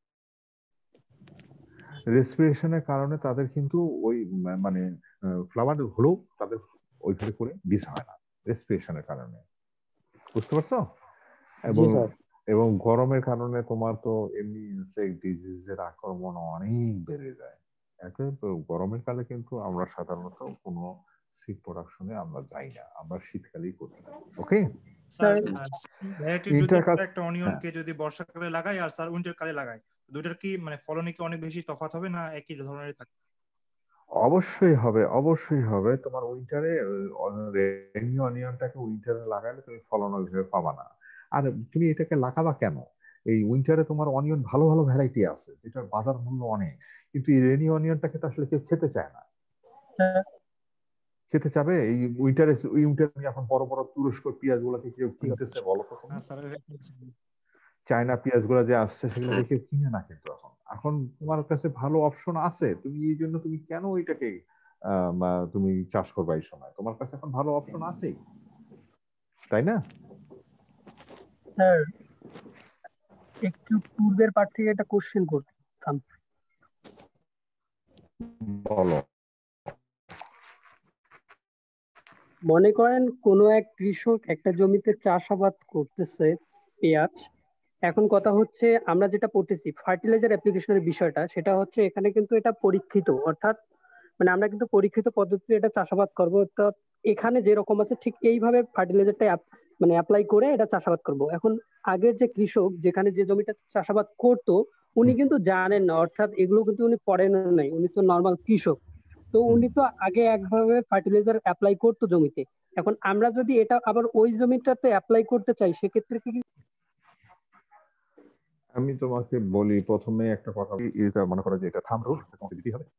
Speaker 2: রেসপিরেশনের কারণে তাদের কিন্তু ওই মা- মানে ফ্লাওয়ার হলেও তাদের ওইভাবে করে বীজ হয় না, রেসপিরেশনের কারণে। বুঝতে পারছো?
Speaker 8: জি
Speaker 2: এবং
Speaker 8: স্যার।
Speaker 2: এবং গরমের কারণে তোমার তো এমনি ইনসেক্ট ডিজিজের আক্রমণ অনেক বেড়ে যায়। একে তো গরমের কালে কিন্তু আমরা সাধারণত কোনো সিড প্রোডাকশনে আমরা যাই না, আমরা শীতকালেই করি। ওকে,
Speaker 17: স্যার
Speaker 8: স্যার
Speaker 17: ভ্যারাইটি যদি
Speaker 2: ইন্টার
Speaker 17: আমরা একটা
Speaker 2: হ্যাঁ,
Speaker 17: অনিয়নকে যদি বর্ষাকালে লাগাই আর স্যার উইন্টার কালে লাগাই, দুইটার কি মানে ফলনে কি অনেক বেশি তফাৎ হবে না একই ধরনের থাকবে?
Speaker 2: অবশ্যই হবে, অবশ্যই হবে। তোমার উইন্টারে রেনি অনিয়নটাকে উইন্টারে লাগালে তুমি ফলন ওইভাবে পাবা না। আর তুমি এটাকে লাগাবা কেন? এই উইন্টারে তোমার অনিয়ন ভালো ভালো ভ্যারাইটি আছে যেটার বাজার মূল্য অনেক, কিন্তু এই রেনি অনিয়নটাকে তো আসলে কেউ খেতে চায় না। খেতে চাবে এই উইন্টারে? উইন্টারে এখন বড় বড় তুরস্ক পেঁয়াজ গুলাকে কেউ কিনতেছে বলো তো তুমি?
Speaker 17: হ্যাঁ স্যার
Speaker 2: চায়না পেঁয়াজ গুলা যে আসছে সেগুলো কেউ কিনে না কিন্তু এখন। এখন তোমার কাছে ভালো অপশন আছে, তুমি এই জন্য তুমি কেন ওইটাকে আহ, মা- তুমি চাষ করবা এই সময়? তোমার কাছে এখন ভালো অপশন আছেই, তাই না?
Speaker 8: স্যার একটু পূর্বের পার্ট থেকে একটা কোশ্চেন করতাম।
Speaker 2: বলো।
Speaker 8: মনে করেন কোনো এক কৃষক একটা জমিতে চাষাবাদ করতেছে পেঁয়াজ। এখন কথা হচ্ছে আমরা যেটা পড়তেছি ফার্টিলাইজার অ্যাপ্লিকেশনের বিষয়টা, সেটা হচ্ছে এখানে কিন্তু এটা পরীক্ষিত, অর্থাৎ মানে আমরা কিন্তু পরীক্ষিত পদ্ধতিতে এটা চাষাবাদ করবো। অর্থাৎ এখানে যেরকম আছে ঠিক এইভাবে ফার্টিলাইজারটা মানে অ্যাপ্লাই করে এটা চাষাবাদ করব। এখন আগের যে কৃষক যেখানে যে জমিটা চাষাবাদ করতো উনি কিন্তু জানেন না, অর্থাৎ এগুলো কিন্তু উনি পড়েন নাই, উনি তো নর্মাল কৃষক। তো উনি তো আগে একভাবে ফার্টিলাইজার অ্যাপ্লাই করতো জমিতে। এখন আমরা যদি এটা আবার ওই জমিটাতে অ্যাপ্লাই করতে চাই সেক্ষেত্রে কি কি-
Speaker 2: আমি তোমাকে বলি প্রথমে একটা কথা, এটা মনে করো যে এটা থাম রুল, তোমাকে দিতে হবে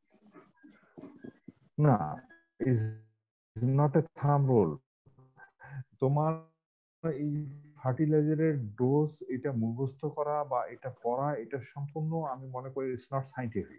Speaker 2: না, ইজ নট এ থাম রুল। তোমার এই ফার্টিলাইজারের ডোজ এটা মুখস্থ করা বা এটা পড়া, এটা সম্পূর্ণ আমি মনে করি ইটস নট সাইন্টিফিক।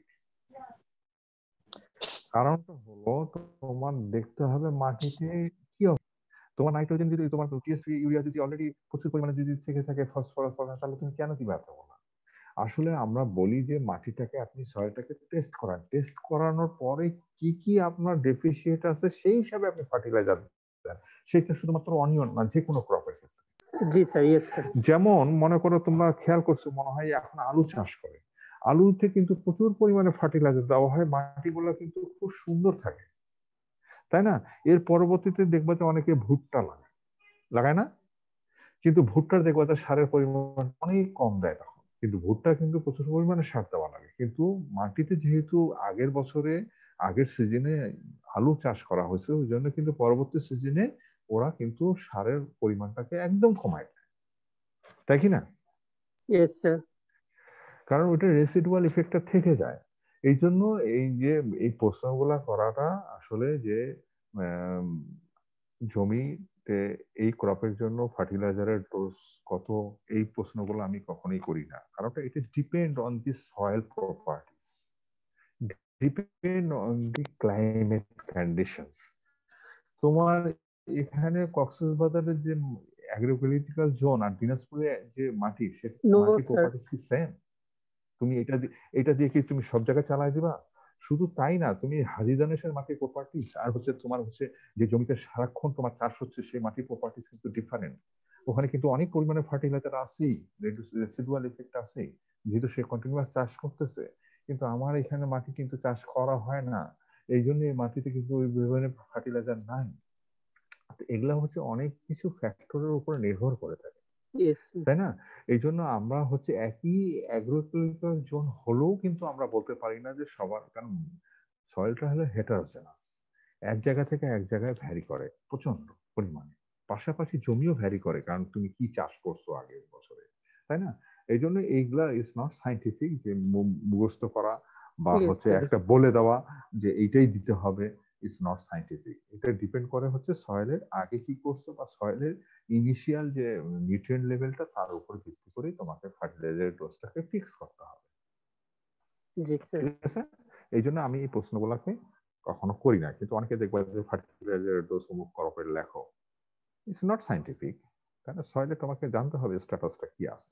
Speaker 2: কারণটা হলো তোমার দেখতে হবে মাটিতে কি অবস্থা। তোমার নাইট্রোজেন যদি, তোমার টিএসপি ইউরিয়া যদি অলরেডি প্রচুর পরিমাণে যদি থেকে থাকে, ফসফরাস ফসফরাস, তাহলে তুমি কেন দিবে এত বলা? আসলে আমরা বলি যে মাটিটাকে আপনি সয়েলটাকে টেস্ট করান, টেস্ট করানোর পরে কি কি আপনার ডেফিসিয়েন্ট আছে সেই হিসাবে আপনি ফার্টিলাইজার দেন। সেটা শুধুমাত্র অনিয়ন না, যে কোনো ক্রপের ক্ষেত্রে।
Speaker 8: জি স্যার, ইয়েস স্যার।
Speaker 2: যেমন মনে করো তোমরা খেয়াল করছো মনে হয় এখন আলু চাষ করে, আলুতে কিন্তু প্রচুর পরিমাণে ফার্টিলাইজার দেওয়া হয়, মাটিগুলো কিন্তু খুব সুন্দর থাকে, তাই না? এর পরবর্তীতে দেখবা যে অনেকে ভুট্টা লাগায়, লাগায় না? কিন্তু ভুট্টার দেখবা যে সারের পরিমাণ অনেক কম দেয় তখন, কিন্তু ভুট্টা কিন্তু প্রচুর পরিমাণে সার দেওয়া লাগে। কিন্তু মাটিতে যেহেতু আগের বছরে আগের সিজনে আলু চাষ করা হয়েছে, ওই জন্য কিন্তু পরবর্তী সিজনে ওরা কিন্তু সারের পরিমাণটাকে একদম কমায় দেয়, তাই কি না?
Speaker 8: Yes sir.
Speaker 2: কারণ ওইটা রেসিডুয়াল ইফেক্টটা থেকে যায়। এই জন্য এই যে এই প্রশ্নগুলা করাটা আসলে যে আম, জমিতে এই ক্রপের জন্য ফার্টিলাইজারের ডোজ কত, এই প্রশ্নগুলো আমি কখনোই করি না। কারণ it is depend on the soil properties, depend on the climate conditions. তোমার এখানে কক্সবাজারের যে অ্যাগ্রোপলিটিক্যাল জোন আর দিনাজপুরে যে মাটি, সে
Speaker 8: নো
Speaker 2: মাটি
Speaker 8: স্যার।
Speaker 2: প্রপার্টিস কি সেম? তুমি এটা দিয়ে এটা দিয়ে কি তুমি সব জায়গায় চালাই দিবা? শুধু তাই না, তুমি হাজিদানেশের মাটির প্রপার্টিস আর হচ্ছে তোমার হচ্ছে যে জমিতে সারাক্ষণ তোমার চাষ হচ্ছে সেই মাটির প্রপার্টিস কিন্তু ডিফারেন্ট। ওখানে কিন্তু অনেক পরিমাণে ফার্টিলাইজার আছেই, রেসিডুয়াল ইফেক্ট আছে, যেহেতু সে কন্টিনিউয়াস চাষ করতেছে। কিন্তু আমার এখানে মাটি কিন্তু চাষ করা হয় না, এই জন্য এই মাটিতে কিন্তু ওই ধরনের ফার্টিলাইজার নাই। এগুলা হচ্ছে অনেক কিছু ফ্যাক্টরের উপর নির্ভর করে থাকে। তাই না? এই জন্য আমরা হচ্ছে একই অ্যাগ্রোইকোলজিক্যাল জোন হলেও কিন্তু আমরা বলতে পারি না যে সবার, কারণ সয়েলটা হলো হেটারোজেনাস, এক জায়গা থেকে এক জায়গায় ভ্যারি করে প্রচন্ড পরিমাণে, পাশাপাশি জমিও ভ্যারি করে, কারণ তুমি কি চাষ করছো আগের বছরে, তাই না? এই জন্য এইগুলা ইজ নট সাইন্টিফিক যে মুখস্থ করা বা হচ্ছে একটা বলে দেওয়া যে এইটাই দিতে হবে, ইটস নট সাইন্টিফিক। এটা ডিপেন্ড করে হচ্ছে সয়েলের আগে কি করছো বা সয়েলের ইনিশিয়াল যে নিউট্রিয়েন্ট লেভেলটা, তার উপর ভিত্তি করে তোমাকে ফার্টিলাইজার ডোজটাকে ফিক্স করতে হবে। ঠিক আছে? এই জন্য আমি এই প্রশ্নগুলোকে কখনো করি না, কিন্তু অনেকে দেখবে যে ফার্টিলাইজার ডোজ অমুক করপের লেখো, ইটস নট সাইন্টিফিক। কারণ সয়েলে তোমাকে জানতে হবে স্ট্যাটাসটা কি আছে।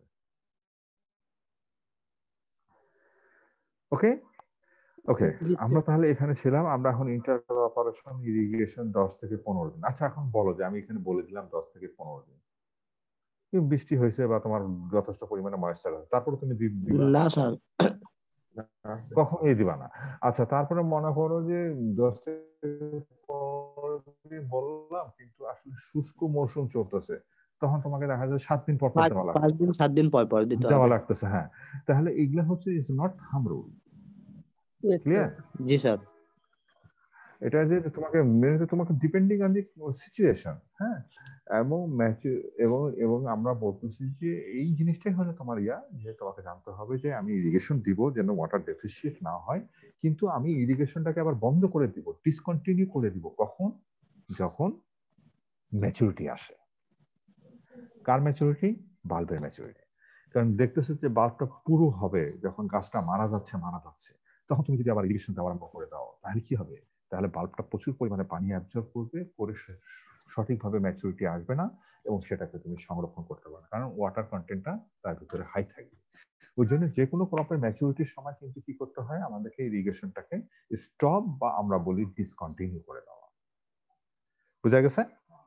Speaker 2: ওকে ওকে আমরা তাহলে এখানে ছিলাম। আমরা এখন ইন্টার অপারেশন ইরিগেশন দশ থেকে পনেরো দিন। আচ্ছা এখন বলো যে আমি এখানে বলে দিলাম দশ থেকে পনেরো দিন, বৃষ্টি হয়েছে বা তোমার যথেষ্ট পরিমাণে ময়েশ্চার আছে, তারপরে তুমি দিবা
Speaker 1: না স্যার,
Speaker 2: কখনোই দিবা না। আচ্ছা তারপরে মনে করো যে দশ থেকে পনেরো দিন বললাম, কিন্তু আসলে শুষ্ক মৌসুম চলতেছে, তখন তোমাকে দেখা যায় সাত দিন পর পর দেওয়া লাগবে,
Speaker 1: পাঁচ দিন সাত দিন পর পর দিতে
Speaker 2: দেওয়া
Speaker 1: হবে।
Speaker 2: লাগতেছে। হ্যাঁ, তাহলে এইগুলা হচ্ছে is not thumb rule. Clear?
Speaker 1: জি স্যার।
Speaker 2: এটা যে তোমাকে মেনে তোমাকে ডিপেন্ডিং অন দি সিচুয়েশন, হ্যাঁ, এবং ম্যাচুর এবং এবং আমরা বলতেছি যে এই জিনিসটাই হলো তোমার ইয়া, যে তোমাকে জানতে হবে যে আমি ইরিগেশন দিব যেন ওয়াটার ডেফিসিয়েন্ট না হয়, কিন্তু আমি ইরিগেশনটাকে আবার বন্ধ করে দিব, ডিসকন্টিনিউ করে দিব কখন? যখন ম্যাচুরিটি আসে। কার ম্যাচুরিটি? বাল্বের ম্যাচুরিটি। কারণ দেখতেছে যে বাল্বটা পুরো হবে যখন গাছটা মারা যাচ্ছে মারা যাচ্ছে তখন তুমি যদি আবার ইরিগেশন দেওয়া আরম্ভ করে দাও, তাহলে কি হবে? তাহলে বাল্বটা প্রচুর পরিমাণে পানি অ্যাবজর্ব করবে, করে সঠিকভাবে ম্যাচুরিটি আসবে না এবং সেটাকে তুমি সংরক্ষণ করতে পারবে, কারণ ওয়াটার কন্টেন্টটা তার ভিতরে হাই থাকবে। ওই জন্য যে কোনো ক্রপের ম্যাচুরিটির সময় কিন্তু কি করতে হয়, আমাদেরকে ইরিগেশনটাকে স্টপ বা আমরা বলি ডিসকন্টিনিউ করে দেওয়া। বুঝা গেছে?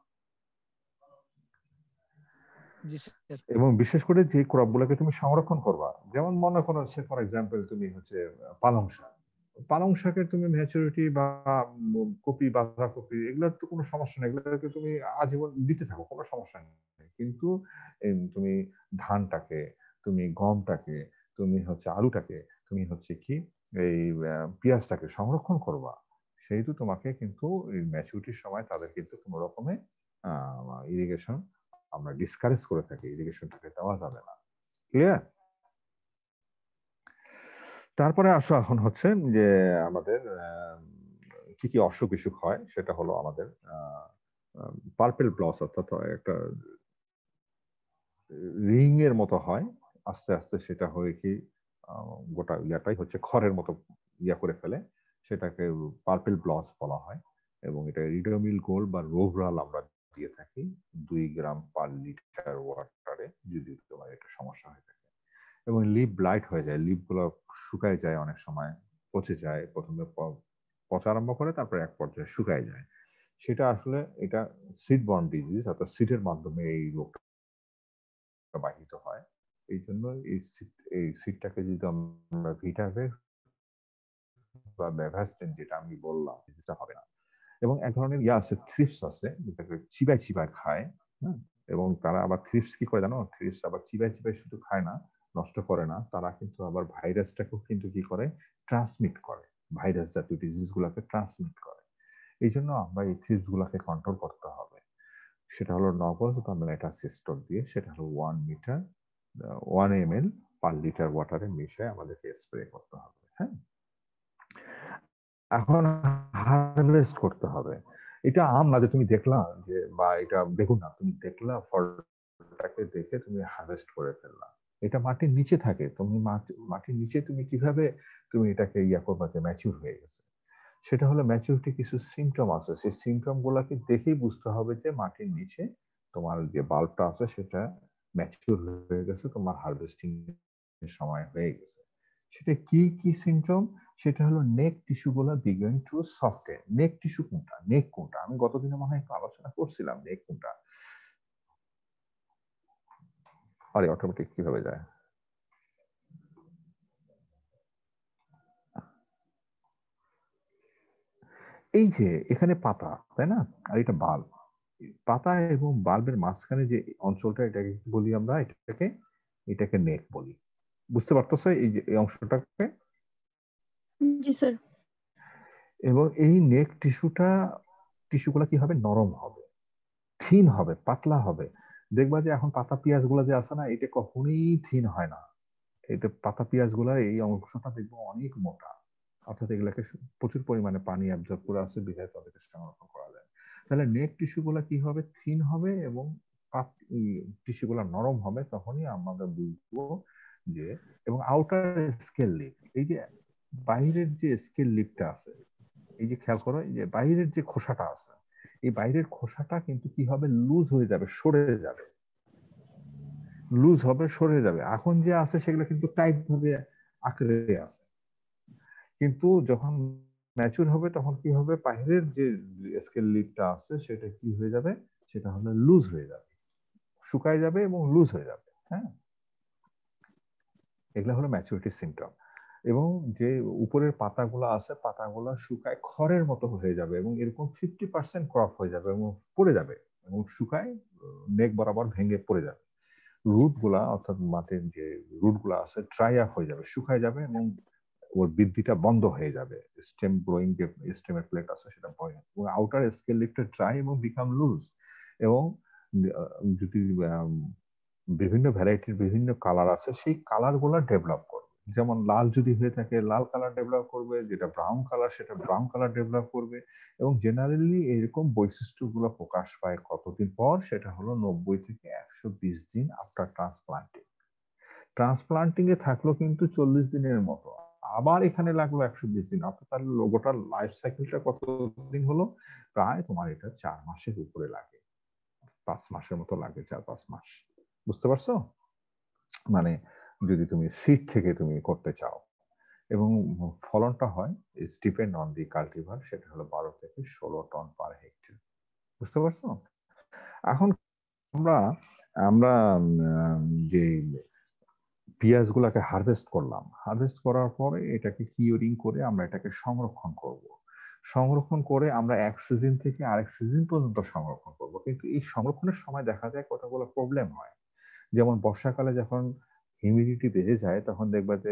Speaker 2: এবং বিশেষ করে যে ক্রপগুলোকে তুমি সংরক্ষণ করবা, যেমন মনে করো হচ্ছে ফর এক্সাম্পল তুমি হচ্ছে পালং শাক, পালং শাকের তুমি ম্যাচুরিটি বা কপি বাঁধাকপি এগুলোর তো কোনো সমস্যা নেই, এগুলোকে তুমি আজীবন দিতে থাকো, কোনো সমস্যা নেই। কিন্তু তুমি ধানটাকে, তুমি গমটাকে, তুমি হচ্ছে আলুটাকে, তুমি হচ্ছে কি এই পেঁয়াজটাকে সংরক্ষণ করবা, সেহেতু তোমাকে কিন্তু এই ম্যাচুরিটির সময় তাদের কিন্তু কোনো রকমের ইরিগেশন আমরা ডিসকারেজ করে থাকি, ইরিগেশনটাকে দেওয়া যাবে না। ক্লিয়ার? তারপরে আসো এখন হচ্ছে যে আমাদের কি কি অসুখ বিসুখ হয়, সেটা হলো আমাদের পার্পেল ব্লস, অর্থাৎ একটা রিং এর মতো হয়, আস্তে আস্তে সেটা হয়ে কি গোটা ইয়াটাই হচ্ছে খড়ের মতো ইয়া করে ফেলে, সেটাকে পার্পেল ব্লস বলা হয়। এবং এটা রিডোমিল গোল্ড বা রোভরাল আমরা দিয়ে থাকি দুই গ্রাম পার লিটার ওয়াটারে যদি তোমার এটা সমস্যা হয়ে থাকে। এবং লিপ ব্লাইট হয়ে যায়, লিপগুলো শুকায় যায়, অনেক সময় পচে যায়, প্রথমে পচা আরম্ভ করে তারপরে এক পর্যায়ে শুকায় যায়। সেটা আসলে এটা সিড বর্ন ডিজিজ, অর্থাৎ সিডের মাধ্যমে এই রোগটা বাহিত হয়। এই জন্য এই সিড এই সিডটাকে যদি আমরা ভিটাভেক্স বা ব্যাভাস্টেন যেটা আমি বললাম, ডিজিজটা হবে না। এবং এক ধরনের ইয়া আছে, থ্রিপস আছে, যেটাকে চিবাই চিবাই খায়। হ্যাঁ, এবং তারা আবার থ্রিপস কি করে জানো? থ্রিপস আবার চিবাই চিবাই শুধু খায় না, নষ্ট করে না, তারা কিন্তু আবার ভাইরাসটাকেও কিন্তু কি করে, ট্রান্সমিট করে, ভাইরাস জাতীয় ডিজিজ গুলাকে ট্রান্সমিট করে। এই জন্য আমরা এই থ্রিপস গুলাকে কন্ট্রোল করতে হবে। সেটা হলো নগজ বা মেটাসিস্টল দিয়ে, সেটা হলো one metre one M L per litre ওয়াটারে মিশিয়ে আমাদেরকে স্প্রে করতে হবে। হ্যাঁ, এখন হারভেস্ট করতে হবে। এটা আম না যে তুমি দেখলা যে, বা এটা বেগুন না তুমি দেখলা ফলটাকে দেখে তুমি হারভেস্ট করে ফেললা, এটা মাটির নিচে থাকে। তুমি মাটির নিচে তুমি কিভাবে তুমি এটাকে ইয়া করবা যে ম্যাচিউর হয়ে গেছে? সেটা হলো ম্যাচিউরিটি কিছু সিমটম আছে, সেই সিমটম গুলাকে দেখেই বুঝতে হবে যে মাটির নিচে তোমার যে বাল্বটা আছে সেটা ম্যাচিউর হয়ে গেছে, তোমার হারভেস্টিং এর সময় হয়ে গেছে। সেটা কি কি সিমটম? সেটা হলো নেক টিস্যু গুলা begin to soften. Neck tissue কোনটা, নেক কোনটা, আমি গতদিনে মনে হয় একটু আলোচনা করছিলাম নেক কোনটা। আরে অটোমেটিক কিভাবে যায়? এই যে এখানে পাতা, তাই না, আর এটা বাল্ব। পাতা এবং বাল্বের মাঝখানে যে অঞ্চলটা, এটাকে কি বলি আমরা? এটাকে এটাকে নেক বলি। বুঝতে পারতেছো এই যে এই অংশটাকে?
Speaker 14: জি স্যার।
Speaker 2: এবং এই নেক টিস্যুটা টিস্যুগুলো কি হবে? নরম হবে, থিন হবে, পাতলা হবে। দেখবা যে এখন পাতা পেঁয়াজ গুলা যে আছে না, এটা কখনোই থিন হয় না। এটা পাতা পেঁয়াজ গুলার এই অংশটা দেখবো অনেক মোটা, অর্থাৎ এগুলাকে প্রচুর পরিমাণে পানি অ্যাবজর্ব করে আছে, বিধায় তাদেরকে সংরক্ষণ করা যায়। তাহলে নেক টিস্যু গুলা কি হবে? থিন হবে এবং টিস্যু গুলা নরম হবে। তখনই আমরা বুঝবো যে, এবং আউটার স্কেল লিপ, এই যে বাইরের যে স্কেল লিপটা আছে, এই যে খেয়াল করো, এই যে বাইরের যে খোসাটা আছে, এই বাইরের খোসাটা কিন্তু কি হবে? লুজ হয়ে যাবে, সরে যাবে, লুজ হবে, সরে যাবে। এখন যে আছে সেগুলো কিন্তু টাইট ভাবে আঁকড়ে আছে, কিন্তু যখন ম্যাচুর হবে তখন কি হবে? বাইরের যে স্কেল লিপটা আছে সেটা কি হয়ে যাবে? সেটা হলো লুজ হয়ে যাবে, শুকায় যাবে এবং লুজ হয়ে যাবে। হ্যাঁ, এগুলো হলো ম্যাচুরিটি সিমটম। এবং যে উপরের পাতাগুলো আছে, পাতাগুলো শুকায় খড়ের মতো হয়ে যাবে এবং এরকম ফিফটি পার্সেন্ট ক্রপ হয়ে যাবে এবং পড়ে যাবে এবং শুকায় নেক বরাবর ভেঙে পড়ে যাবে। রুট গুলা, অর্থাৎ মাটির যে রুট গুলা আছে, ড্রাই আপ হয়ে যাবে, শুকায় যাবে এবং ওর বৃদ্ধিটা বন্ধ হয়ে যাবে। স্টেম গ্রোয়িং যে স্টেমের প্লেট আছে সেটা বন্ধ, এবং আউটার স্কেল লিপটা ড্রাই এবং বিকাম লুজ। এবং যদি বিভিন্ন ভ্যারাইটির বিভিন্ন কালার আছে, সেই কালার গুলা ডেভেলপ করবে। যেমন লাল যদি হয়ে থাকে লাল কালার ডেভেলপ করবে, যেটা ব্রাউন কালার সেটা ব্রাউন কালার ডেভেলপ করবে। এবং জেনারেলি এরকম বৈশিষ্ট্যগুলো প্রকাশ পায় কতদিন পর? সেটা হলো নব্বই থেকে একশো বিশ দিন আফটার ট্রান্সপ্লান্টিং। ট্রান্সপ্লান্টিং এ থাকলো কিন্তু চল্লিশ দিনের মতো, আবার এখানে লাগলো একশো বিশ দিন, অর্থাৎ তার গোটার লাইফ সাইকেলটা কতদিন হলো? প্রায় তোমার এটা চার মাসের উপরে লাগে, পাঁচ মাসের মতো লাগে, চার পাঁচ মাস। বুঝতে পারছো? মানে যদি তুমি সিড থেকে তুমি করতে চাও, এবং ফলনটা হয় it's depend on the cultivar, সেটা হলো বারো থেকে ষোলো টন পার হেক্টর। বুঝতে পারছো? এখন আমরা আমরা যে পেঁয়াজ গুলাকে হারভেস্ট করলাম, হারভেস্ট করার পরে এটাকে কিউরিং করে আমরা এটাকে সংরক্ষণ করব। সংরক্ষণ করে আমরা এক সিজন থেকে আরেক সিজন পর্যন্ত সংরক্ষণ করব। কিন্তু এই সংরক্ষণের সময় দেখা যায় কতগুলো প্রবলেম হয়। যেমন বর্ষাকালে যখন হিউমিডিটি বেড়ে যায়, তখন দেখবা যে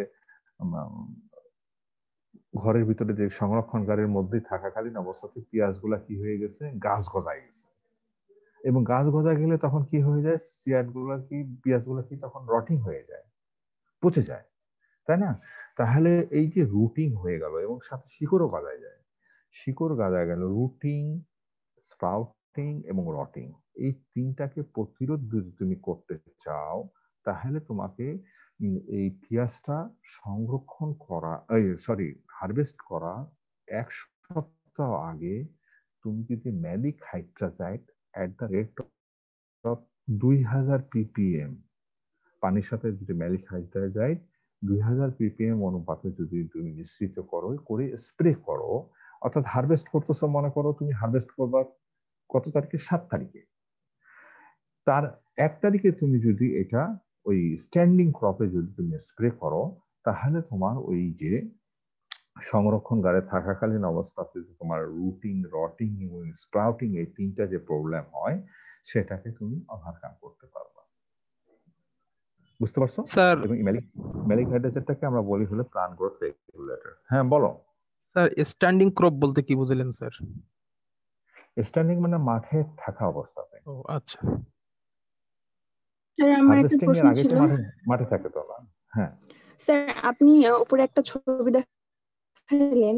Speaker 2: ঘরের ভিতরে যে সংরক্ষণগারের মধ্যে থাকাকালীন অবস্থাতে পেঁয়াজ গুলা কি হয়ে গেছে? গাছ গজায় গেছে। এবং গাছ গজা গেলে তখন কি হয়ে যায়? সিয়াড গুলা কি, পেঁয়াজ গুলা কি তখন রটিং হয়ে যায়, পচে যায়, তাই না? তাহলে এই যে রুটিং হয়ে গেল এবং সাথে শিকড়ও গজায় যায়, শিকড় গজায় গেল, রুটিং, স্প্রাউটিং এবং রটিং, এই তিনটাকে প্রতিরোধ যদি তুমি করতে চাও, তাহলে তোমাকে এই পেঁয়াজটা সংরক্ষণ করা, এই সরি হারভেস্ট করা এক সপ্তাহ আগে তুমি যদি maleic hydrazide at the rate of দুই হাজার পিপিএম পানির সাথে যদি ম্যালিক হাইড্রাজাইড দুই হাজার পিপিএম অনুপাতে যদি তুমি মিশ্রিত করো, করে স্প্রে করো, অর্থাৎ হারভেস্ট করতেছো, মনে করো তুমি হারভেস্ট করবা কত তারিখে? সাত তারিখে। তার এক তারিখে তুমি যদি এটা ওই স্ট্যান্ডিং ক্রপে যদি তুমি স্প্রে করো, তাহলে তোমার ওই যে সংরক্ষণগারে থাকাকালীন অবস্থাতে তোমার রুটিং, রটিং এবং স্প্রাউটিং, এই তিনটা যে প্রবলেম হয় সেটাকে তুমি ওভারকাম করতে পারবা। বুঝতে পারছো?
Speaker 18: স্যার,
Speaker 2: এবং ম্যালিক ম্যালিক হাইড্রাজাইডটাকে আমরা বলি হলো প্লান্ট গ্রোথ রেগুলেটর। হ্যাঁ বলো
Speaker 18: স্যার। স্ট্যান্ডিং ক্রপ বলতে কি বুঝলেন স্যার?
Speaker 2: স্ট্যান্ডিং মানে মাঠে থাকা অবস্থাতে।
Speaker 18: ও আচ্ছা
Speaker 19: স্যার, আমার একটা
Speaker 2: হারভেস্টিং এর
Speaker 19: প্রশ্ন
Speaker 2: আগে
Speaker 19: ছিল।
Speaker 2: তো মাঠে মাঠে থাকে তো না? হ্যাঁ
Speaker 19: স্যার, আপনি উপরে একটা ছবি দেখালেন,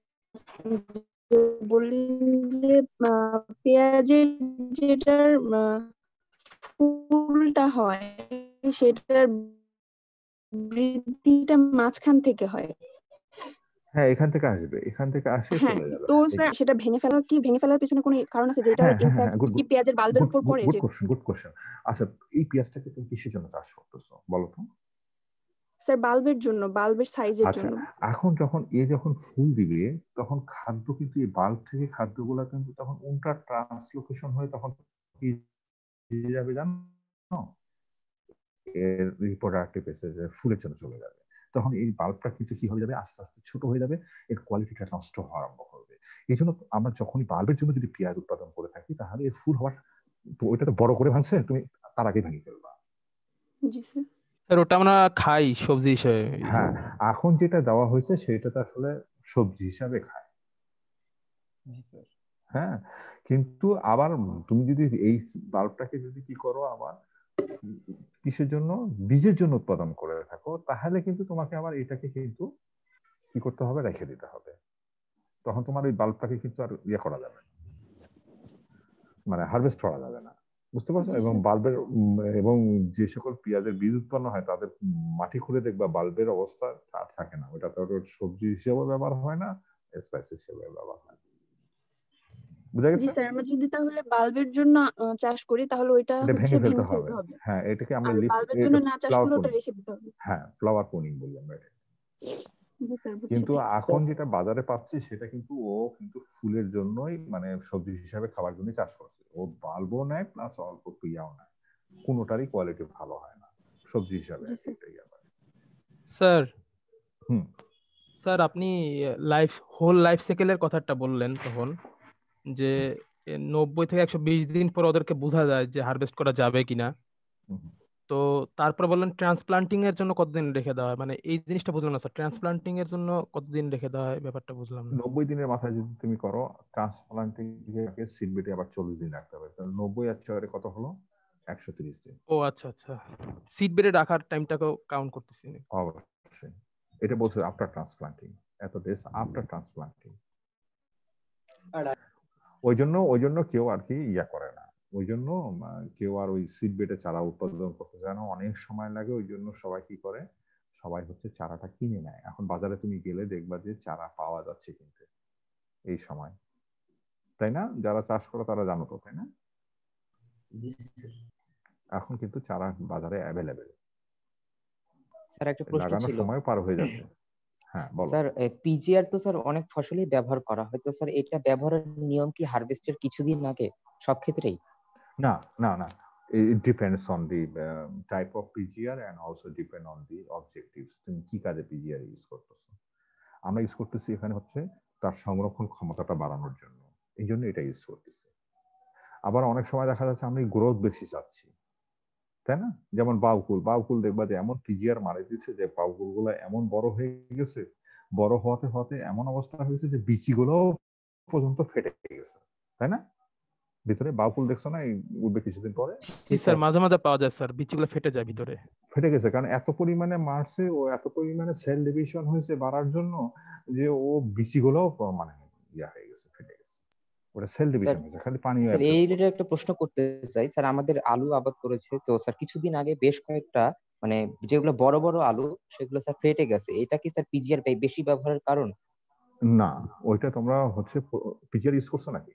Speaker 19: বললেন যে আহ, পেঁয়াজের যেটার আহ, ফুলটা হয় সেটার বৃদ্ধিটা মাঝখান থেকে হয়।
Speaker 2: হ্যাঁ এখান থেকে আসবে, এখান থেকে আসে
Speaker 19: হ্যাঁ,
Speaker 2: চলে যাবে।
Speaker 19: তো স্যার সেটা ভেঙে ফেলা কি ভেঙে ফেলার পিছনে কোনো কারণ আছে, যেটার
Speaker 2: হ্যাঁ হ্যাঁ হ্যাঁ
Speaker 19: ইমপ্যাক্ট
Speaker 2: গুড
Speaker 19: কি পেঁয়াজের বাল্বের
Speaker 2: গুড
Speaker 19: উপর পড়ে?
Speaker 2: গুড
Speaker 19: যে
Speaker 2: কোশ্চেন গুড কোশ্চেন আচ্ছা, এই পেঁয়াজটাকে তুমি কিসের জন্য চাষ করতেছো বলো তো?
Speaker 19: স্যার বাল্বের জন্য, বাল্বের সাইজের
Speaker 2: আচ্ছা,
Speaker 19: জন্য।
Speaker 2: এখন যখন এ যখন ফুল দিবে তখন খাদ্য কিন্তু এই বাল্ব থেকে খাদ্যগুলো কিন্তু তখন উল্টা ট্রান্সলোকেশন হয়ে তখন কি যাবে জানো? এর রিপ্রোডাক্টিভ স্টেজে ফুলের জন্য চলে যাবে। তখন এই বাল্বটা কিন্তু কি হয়ে যাবে, আস্তে আস্তে ছোট হয়ে যাবে, এর কোয়ালিটিটা নষ্ট হওয়া আরম্ভ করবে। এই জন্য আমরা যখনই বাল্বের জন্য যদি পেঁয়াজ উৎপাদন করে থাকি তাহলে এর ফুল হওয়ার, ওইটা তো বড় করে ভাঙছে, তুমি তার আগে ভাঙিয়ে ফেলবা।
Speaker 19: জি স্যার।
Speaker 18: স্যার ওটা আমরা খাই সবজি হিসেবে।
Speaker 2: হ্যাঁ, এখন যেটা দেওয়া হয়েছে সেটা তো আসলে সবজি হিসাবে খায়। হ্যাঁ, কিন্তু আবার তুমি যদি এই বাল্বটাকে যদি কি করো আবার কিসের জন্য, বীজের জন্য উৎপাদন করে থাকো, তাহলে কিন্তু তোমাকে আবার এটাকে কিন্তু কি করতে হবে, রেখে দিতে হবে। তখন তোমার ওই বাল্বটাকে কিন্তু আর ইয়ে করা যাবে না, মানে হারভেস্ট করা যাবে না, বুঝতে পারছো? এবং বাল্বের এবং যে সকল পেঁয়াজের বীজ উৎপন্ন হয় তাদের মাটি খুলে দেখবা বাল্বের অবস্থা আর থাকে না, ওটা তো সবজি হিসেবে ব্যবহার হয় না, স্পাইস হিসেবে ব্যবহার হয়। বুঝা গেছে?
Speaker 19: জি স্যার, আমরা যদি তাহলে বাল্বের জন্য আহ, চাষ করি তাহলে ওইটা
Speaker 2: এটা
Speaker 19: হচ্ছে
Speaker 2: ভেঙে ফেলতে
Speaker 19: ভেঙে
Speaker 2: হবে।
Speaker 19: ফেলতে হবে।
Speaker 2: হ্যাঁ, এটাকে আমরা
Speaker 19: আর
Speaker 2: লিফ
Speaker 19: বাল্বের জন্য না চাষ
Speaker 2: ফ্লাওয়ার
Speaker 19: করলে ওটা
Speaker 2: পোনিং,
Speaker 19: রেখে দিতে হবে।
Speaker 2: হ্যাঁ ফ্লাওয়ার পোনিং বলি আমরা এটা।
Speaker 19: জি স্যার, বুঝছি।
Speaker 2: কিন্তু এখন যেটা বাজারে পাচ্ছি সেটা কিন্তু ও কিন্তু ফুলের জন্যই, মানে সবজি হিসাবে খাবার জন্য চাষ করছে। ও বাল্বও নেয় প্লাস অল্প পিয়াও নেয়, কোনোটারই কোয়ালিটি ভালো হয় না সবজি হিসাবে। এটাই আবার
Speaker 18: স্যার
Speaker 2: হুম
Speaker 18: স্যার আপনি লাইফ হোল লাইফ সাইকেলের কথাটা বললেন তখন, যে এ নব্বই থেকে একশো বিশ দিন পর ওদেরকে বোঝা যায় যে হারভেস্ট করা যাবে কিনা। তো তারপর বললেন ট্রান্সপ্লান্টিং এর জন্য কতদিন রেখে দেওয়া হয়, মানে এই জিনিসটা বুঝলাম না স্যার, ট্রান্সপ্লান্টিং এর জন্য কতদিন রেখে দেওয়া হয় ব্যাপারটা বুঝলাম না।
Speaker 2: নব্বই দিনের মাথায় যদি তুমি করো ট্রান্সপ্লান্টিং এর সিড বেটে আবার চল্লিশ দিন রাখতে হবে, তাহলে নব্বই আর ছয় কত হলো, একশো তিরিশ দিন।
Speaker 18: ও আচ্ছা আচ্ছা, সিড বেডে রাখার টাইমটাকেও কাউন্ট করতেছি।
Speaker 2: অবশ্যই এটা বলছে আফটার ট্রান্সপ্লান্টিং, এত ডেজ আফটার ট্রান্সপ্লান্টিং। ওই জন্য ওই জন্য কেউ আর কি ইয়া করে না, ওই জন্য কেউ আর ওই সিড বেডে চারা উৎপাদন করতে চায় না, অনেক সময় লাগে। ওই জন্য সবাই কি করে, সবাই হচ্ছে চারাটা কিনে নেয়। এখন বাজারে তুমি গেলে দেখবা যে চারা পাওয়া যাচ্ছে কিনতে এই সময়, তাই না? যারা চাষ করে তারা জানো তো, তাই না? এখন কিন্তু চারা বাজারে অ্যাভেলেবেল,
Speaker 4: স্যার একটা প্রশ্ন
Speaker 2: লাগানোর
Speaker 4: ছিল।
Speaker 2: সময় পার হয়ে যাচ্ছে। হ্যাঁ বলো।
Speaker 4: স্যার পিজিআর তো স্যার অনেক ফসলই ব্যবহার করা হয়, তো স্যার এটা ব্যবহারের নিয়ম কি হারভেস্টের কিছুদিন আগে সব ক্ষেত্রেই?
Speaker 2: না না না, it depends on the uh, type of P G R and also depend on the objectives, তুমি কি কাজে P G R ইউজ করতেছো। আমরা ইউজ করতেছি এখানে হচ্ছে তার সংরক্ষণ ক্ষমতাটা বাড়ানোর জন্য, এই জন্য এটা ইউজ করতেছি। আবার অনেক সময় দেখা যাচ্ছে আমরা গ্রোথ বেশি চাচ্ছি, তাই না? যেমন বাউকুল, বাউকুল দেখবা যে এমন পিজিআর মারা দিচ্ছে যে বাউকুল গুলো এমন বড় হয়ে গেছে, বড় হতে হতে এমন অবস্থা হয়েছে যে বিচিগুলো পর্যন্ত ফেটে গেছে, তাই না? ভিতরে বাউকুল দেখছো না, এই উঠবে কিছুদিন পরে।
Speaker 18: স্যার মাঝে মাঝে পাওয়া যায় স্যার, বিচিগুলো ফেটে যায় ভিতরে।
Speaker 2: ফেটে গেছে কারণ এত পরিমাণে মারছে, ও এত পরিমাণে সেল ডিভিশন হয়েছে বাড়ার জন্য যে ও বিচিগুলো মানে ইয়া হয়ে গেছে, ফেটে গেছে। ওটা সেল ডিভিশন হয়েছে, খালি পানি।
Speaker 4: স্যার এই রিলেটেড একটা প্রশ্ন করতে চাই। স্যার আমাদের আলু আবাদ করেছে তো স্যার, কিছুদিন আগে বেশ কয়েকটা মানে যেগুলো বড় বড় আলু সেগুলো স্যার ফেটে গেছে, এটা কি স্যার পিজিআর বেশি ব্যবহারের কারণ?
Speaker 2: না, ওইটা তোমরা হচ্ছে পিজিআর ইউজ করছো নাকি?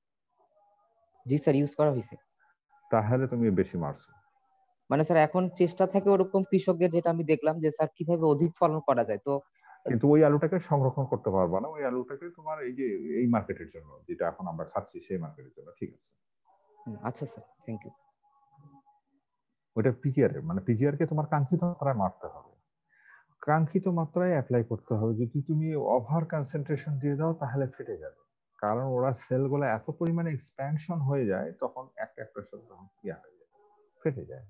Speaker 4: জি স্যার, ইউজ করা হয়েছে।
Speaker 2: তাহলে তুমি বেশি মারছো।
Speaker 4: মানে স্যার এখন চেষ্টা থাকে ওরকম কৃষকদের, যেটা আমি দেখলাম যে স্যার কিভাবে অধিক ফলন করা যায়। তো
Speaker 2: কিন্তু ওই আলুটাকে সংরক্ষণ করতে পারবা না, ওই আলুটাকে তোমার এই যে এই মার্কেটের জন্য যেটা এখন আমরা খাচ্ছি সেই মার্কেটের জন্য, ঠিক আছে?
Speaker 4: আচ্ছা স্যার, থ্যাংক ইউ।
Speaker 2: ওটা পিজিআর এর মানে পিজিআর কে তোমার কাঙ্ক্ষিত মাত্রায় মারতে হবে, কাঙ্ক্ষিত মাত্রায় অ্যাপ্লাই করতে হবে। যদি তুমি ওভার কনসেন্ট্রেশন দিয়ে দাও তাহলে ফেটে যাবে, কারণ ওরা সেলগুলো এত পরিমাণে এক্সপ্যানশন হয়ে যায় তখন একটা একটা সাথে ইয়া হয়ে যায়, ফেটে যায়।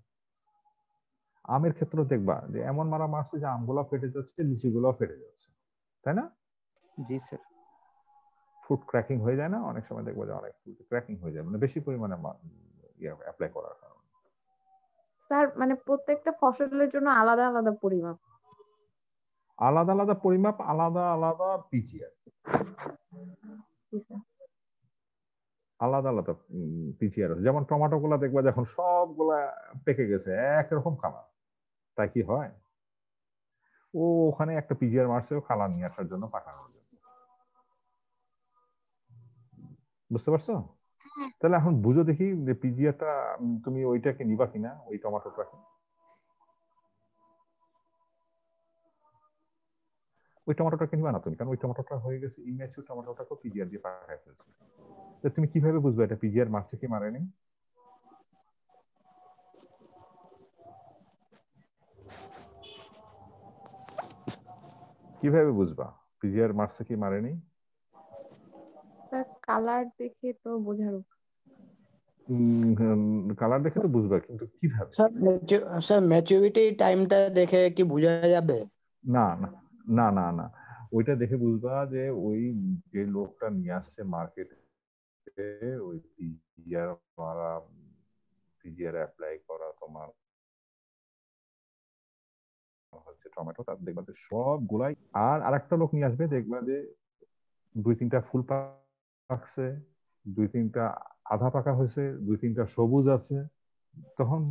Speaker 2: আমের ক্ষেত্রে দেখবা যে এমন মারা মারছে যে আমগুলো ফেটে যাচ্ছে, লিচিগুলো ফেটে যাচ্ছে, তাই না?
Speaker 4: জি স্যার।
Speaker 2: ফুড ক্র্যাকিং হয়ে যায় না অনেক সময়, দেখবা যে অনেক ফুড ক্র্যাকিং হয়ে যায়, মানে বেশি পরিমাণে ইয়া অ্যাপ্লাই করার কারণে।
Speaker 14: স্যার মানে প্রত্যেকটা ফসলের জন্য আলাদা আলাদা পরিমাপ?
Speaker 2: আলাদা আলাদা পরিমাপ, আলাদা আলাদা পিজিআর, আলাদা আলাদা পিজিআর। যেমন টমেটো গুলা দেখবা যখন সবগুলা পেকে গেছে একরকম কালার, তাই কি হয়? ও ওখানে একটা পিজিআর মারছে ও কালার নিয়ে আসার জন্য, পাকানোর জন্য। বুঝতে পারছো? তাহলে এখন বুঝো দেখি যে পিজিআরটা তুমি ওইটাকে নিবা কিনা, ওই টমেটোটাকে। ওই টমেটোটাকে নিবা না তুমি, কারণ ওই টমেটোটা হয়ে গেছে ইম্যাচিউর, টমেটোটাকে পিজিআর দিয়ে পাকায় ফেলছে। তো তুমি কিভাবে বুঝবে এটা পিজিআর মারছে কি মারেনি? কিভাবে বুঝবা পিজিআর মারছে কি মারেনি?
Speaker 14: স্যার কালার দেখে তো বোঝার
Speaker 2: কালার দেখে তো বুঝবা, কিন্তু কিভাবে?
Speaker 1: স্যার স্যার ম্যাচুরিটি টাইমটা দেখে কি বোঝা যাবে?
Speaker 2: না না না না না ওইটা দেখে বুঝবা যে ওই যে লোকটা নিয়ে আসছে মার্কেটে ওই পিজিআর মারা পিজিআর অ্যাপ্লাই করা তোমার হচ্ছে টমেটো, তার দেখবা যে সব গুলাই। আর আরেকটা লোক নিয়ে আসবে, দেখবা যে দুই তিনটা ফুল পাকছে, দুই তিনটা আধা পাকা হয়েছে, দুই তিনটা সবুজ আছে, তখন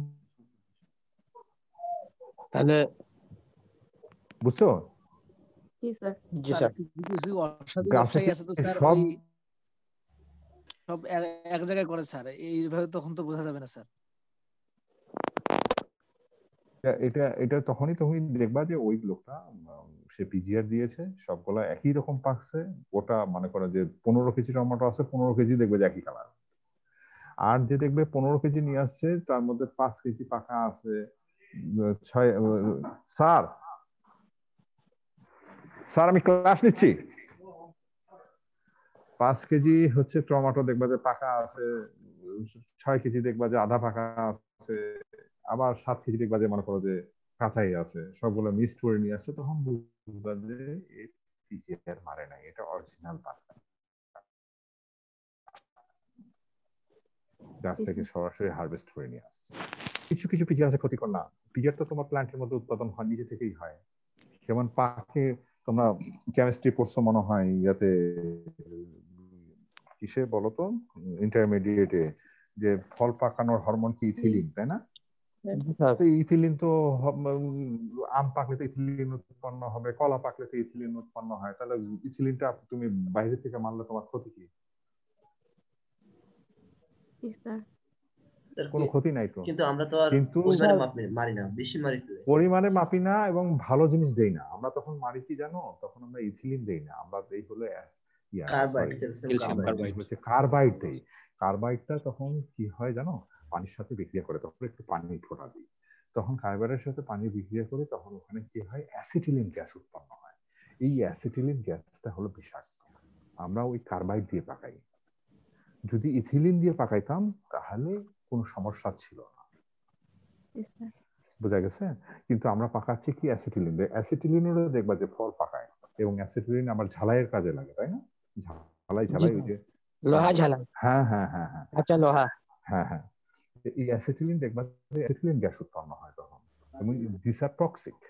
Speaker 1: তাহলে
Speaker 2: বুঝছো?
Speaker 14: জি স্যার।
Speaker 1: জি স্যার।
Speaker 12: কিছু কিছু অসাধু
Speaker 2: গাছে
Speaker 12: ব্যবসায়ী
Speaker 2: কি
Speaker 12: আছে তো স্যার,
Speaker 2: সব
Speaker 12: ওই সব এক- এক জায়গায় করে স্যার, এইভাবে তখন তো বোঝা যাবে না স্যার।
Speaker 2: এটা- এটা এটা তখনই তুমি দেখবা যে ওই লোকটা উম, সে পিজিআর দিয়েছে, সবগুলা একই রকম পাকছে। ওটা মনে করো যে পনেরো কেজি টমেটো আছে, পনেরো কেজি দেখবে যে একই কালার। আর যে দেখবে পনেরো কেজি নিয়ে আসছে, তার মধ্যে পাঁচ কেজি পাকা আছে, উম, ছয় উম, স্যার স্যার আমি ক্লাস নিচ্ছি। পাঁচ কেজি হচ্ছে টমেটো দেখবা যে পাকা আছে, ছয় কেজি দেখবা যে আধা পাকা আছে, আবার সাত কেজি দেখবা যে মনে করো যে কাঁচাই আছে, সবগুলো মিক্সড করে নিয়ে আসছে, তখন বুঝবা যে এই পিজিআর মারে নাই, এটা অরিজিনাল পাতা, গাছ থেকে সরাসরি হারভেস্ট করে নিয়ে আসছে। কিছু কিছু পিজিআর আছে ক্ষতিকর না, পিজিআর তো তোমার প্ল্যান্টের মধ্যে উৎপাদন হয়, নিজে থেকেই হয়। যেমন পাকে তোমরা কেমিস্ট্রি পড়ছো মনে হয়, ইয়াতে কিসে বলো তো, ইন্টারমিডিয়েটে, যে ফল পাকানোর হরমোন কি ইথিলিন, তাই না? তো ইথিলিন তো হ- উম, আম পাকলে তো ইথিলিন উৎপন্ন হবে, কলা পাকলে তো ইথিলিন উৎপন্ন হয়, তাহলে ইথিলিনটা তুমি বাইরে থেকে মারলে তোমার ক্ষতি কি?
Speaker 14: জি স্যার।
Speaker 2: কোনো ক্ষতি নাই তো।
Speaker 20: কিন্তু আমরা তো আর
Speaker 2: কিন্তু
Speaker 20: পরিমাণে মাপি মারি না, বেশি মারি তো।
Speaker 2: পরিমাণে মাপি না এবং ভালো জিনিস দেই না আমরা, তখন মারি কি জানো? তখন আমরা ইথিলিন দেই না, আমরা দেই হলো
Speaker 20: কার্বাইড, ক্যালসিয়াম কার্বাইড।
Speaker 2: কার্বাইড দেই। কার্বাইডটা তখন কি হয় জানো? পানির সাথে বিক্রিয়া করে, তখন একটু পানি ফোটা দিই, তখন কার্বাইডের সাথে পানি বিক্রিয়া করে, তখন ওখানে কি হয়, অ্যাসিটিলিন গ্যাস উৎপন্ন হয়। এই অ্যাসিটিলিন গ্যাসটা হলো বিষাক্ত। আমরা ওই কার্বাইড দিয়ে পাকাই। যদি ইথিলিন দিয়ে পাকাইতাম তাহলে কোনো সমস্যা ছিল না,
Speaker 14: জি স্যার।
Speaker 2: বোঝা গেছে? কিন্তু আমরা পাকাচ্ছি কি অ্যাসিটিলিন দিয়ে। অ্যাসিটিলিনেরও দেখবা যে ফল পাকায়, এবং অ্যাসিটিলিন আমার ঝালাইয়ের কাজে লাগে, তাই না? ঝালাই ঝালাই ওই যে
Speaker 1: লোহা ঝালাই।
Speaker 2: হ্যাঁ হ্যাঁ হ্যাঁ হ্যাঁ
Speaker 1: আচ্ছা লোহা।
Speaker 2: হ্যাঁ হ্যাঁ এই অ্যাসিটিলিন দেখবা যে অ্যাসিটিলিন গ্যাস উৎপন্ন হয় তখন, এবং দিস আর টক্সিক,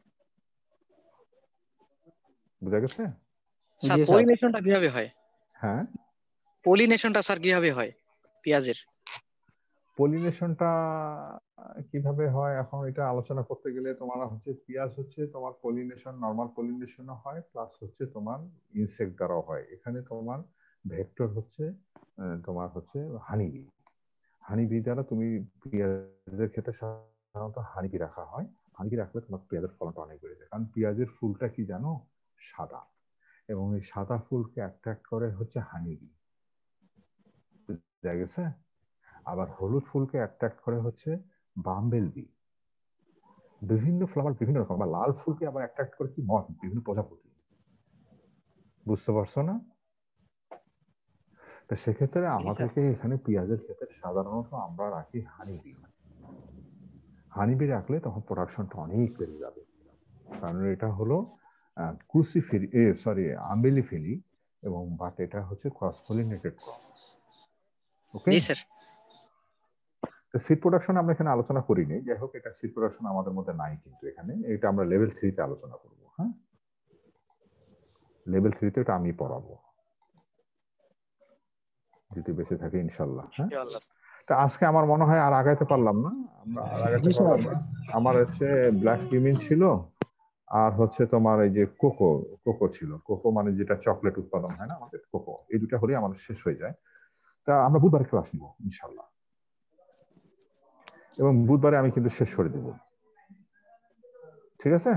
Speaker 2: বোঝা গেছে?
Speaker 12: স্যার পলিনেশনটা কিভাবে হয়?
Speaker 2: হ্যাঁ
Speaker 12: পলিনেশনটা স্যার কিভাবে হয় পেঁয়াজের?
Speaker 2: পলিনেশনটা কিভাবে হয় এখন এটা আলোচনা করতে গেলে তোমার হচ্ছে, পেঁয়াজ হচ্ছে তোমার পলিনেশন, নর্মাল পলিনেশনও হয়, প্লাস হচ্ছে তোমার ইনসেক্ট দ্বারাও হয়। এখানে তোমার ভেক্টর হচ্ছে আহ, তোমার হচ্ছে হানিবি। হানিবি দ্বারা তুমি পেঁয়াজের ক্ষেত্রে সাধারণত হানিবি রাখা হয়। হানিবি রাখলে তোমার পেঁয়াজের ফলনটা অনেক বেড়ে যায়, কারণ পেঁয়াজের ফুলটা কি জানো, সাদা, এবং এই সাদা ফুলকে অ্যাট্রাক্ট করে হচ্ছে হানিবি, বুঝা গেছে? আবার হলুদ ফুলকে অ্যাট্রাক্ট করে হচ্ছে বাম্বেল বি। বিভিন্ন ফ্লাওয়ার বিভিন্ন রকম, আবার লাল ফুলকে আবার অ্যাট্রাক্ট করে কি মথ, বিভিন্ন প্রজাপতি, বুঝতে পারছো না? তো সেক্ষেত্রে আমাদেরকে এখানে পেঁয়াজের ক্ষেত্রে সাধারণত আমরা রাখি হানিবি। হানিবি রাখলে তখন প্রোডাকশনটা অনেক বেড়ে যাবে, কারণ এটা হলো ক্রুসিফিলি এ সরি আমেলিফিলি, এবং বাট এটা হচ্ছে ক্রস পলিনেটেড ক্রপ। ওকে
Speaker 12: জি স্যার।
Speaker 2: সিড প্রোডাকশন আমরা এখানে আলোচনা করিনি, যাই হোক এটা সিড প্রোডাকশন আমাদের মধ্যে নাই, কিন্তু এখানে এটা আমরা লেভেল থ্রিতে আলোচনা করবো। হ্যাঁ, লেভেল থ্রিতে এটা আমি পড়াবো যদি বেঁচে থাকে ইনশাল্লাহ। হ্যাঁ, তা আজকে আমার মনে হয় আর আগাইতে পারলাম না, আমরা আর আগাইতে পারলাম না। আমার হচ্ছে ব্ল্যাক কিমিন ছিল, আর হচ্ছে তোমার এই যে কোকো কোকো ছিল। কোকো মানে যেটা চকলেট উৎপাদন হয় না আমাদের, কোকো, এই দুটা হলেই আমাদের শেষ হয়ে যায়। তা আমরা বুধবার ক্লাস নিব ইনশাল্লাহ, এবং বুধবারে আমি কিন্তু শেষ করে দেব, ঠিক আছে?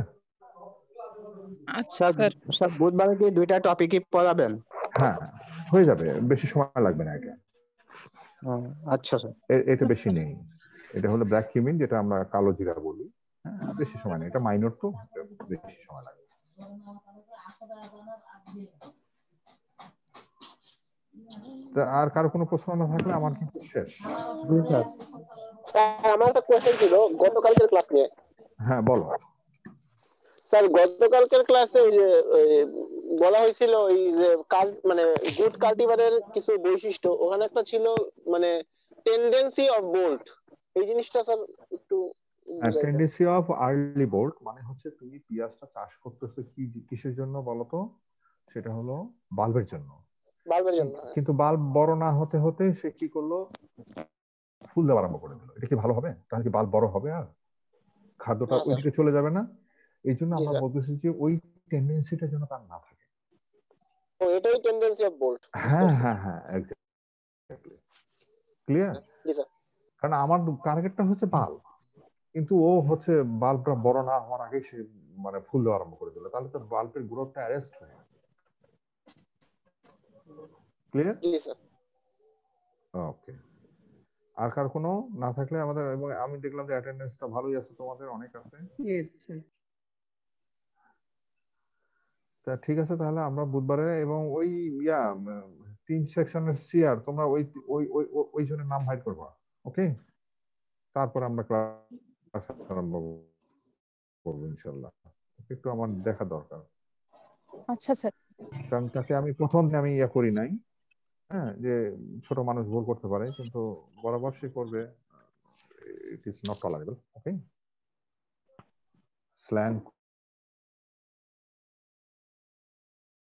Speaker 1: আচ্ছা স্যার বুধবারে কি দুইটা টপিকই পড়াবেন?
Speaker 2: হ্যাঁ হয়ে যাবে, বেশি সময় লাগবে না এটা।
Speaker 1: আচ্ছা স্যার।
Speaker 2: এটা বেশি নেই, এটা হলো ব্ল্যাক কিমিন, যেটা আমরা কালো জিরা বলি। হ্যাঁ, বেশি সময় নেই, এটা মাইনর তো বেশি সময় লাগবে। তা আর কারো কোনো প্রশ্ন না থাকলে আমার কিন্তু শেষ।
Speaker 15: জি স্যার।
Speaker 21: স্যার আমার একটা কোয়েশ্চেন ছিল গতকালকের ক্লাস নিয়ে।
Speaker 2: হ্যাঁ বলো।
Speaker 21: স্যার গতকালকের ক্লাসে ওই যে ওই বলা হয়েছিল ওই যে কাল মানে গুড কাল্টিভারের কিছু বৈশিষ্ট্য, ওখানে একটা ছিল মানে টেন্ডেন্সি অফ বোল্ট, এই জিনিসটা স্যার একটু বুঝাইতেন।
Speaker 2: টেন্ডেন্সি অফ আর্লি বোল্ট মানে হচ্ছে তুমি পেঁয়াজটা চাষ করতেছো কি কিসের জন্য বলো তো? সেটা হলো বাল্বের জন্য।
Speaker 21: বাল্বের জন্য।
Speaker 2: কিন্তু বাল্ব বড় না হতে হতে সে কি করলো, ফুল দেওয়া আরম্ভ করে দিল। এটা কি ভালো হবে? তাহলে কি বাল্ব বড় হবে আর খাদ্যটা ওইদিকে চলে যাবে না? এই জন্য আমরা বলতেছি যে ওই টেন্ডেন্সিটা যেন তার না থাকে।
Speaker 21: ও এটাই টেন্ডেন্সি অফ বোল্ট।
Speaker 2: হ্যাঁ হ্যাঁ হ্যাঁ এক্স্যাক্টলি। ক্লিয়ার?
Speaker 21: জি স্যার।
Speaker 2: কারণ আমার টার্গেটটা হচ্ছে বাল্ব, কিন্তু ও হচ্ছে বাল্বটা বড় না হওয়ার আগে সে মানে ফুল দেওয়া আরম্ভ করে দিল, তাহলে তো বাল্বের গ্রোথটা অ্যারেস্ট হয়ে যাবে। ক্লিয়ার?
Speaker 21: জি স্যার।
Speaker 2: ওকে। আর কার কোনো না থাকলে আমাদের, এবং আমি দেখলাম যে অ্যাটেন্ডেন্সটা ভালোই আছে, তোমাদের অনেক আছে। তা ঠিক আছে, তাহলে আমরা বুধবারে এবং ওই ইয়া তিন সেকশনের সিআর তোমরা ওই ওই ওই ওই জনের নাম হাইড করবা। ওকে, তারপর আমরা ক্লাস আরম্ভ করব ইনশাআল্লাহ। একটু আমার দেখা দরকার।
Speaker 22: আচ্ছা স্যার।
Speaker 2: কারণ তাকে আমি প্রথম দিন আমি ইয়া করি নাই, হ্যাঁ, যে ছোট মানুষ ভুল করতে পারে, কিন্তু বরাবর সে করবে। It is not tolerable. Okay, slang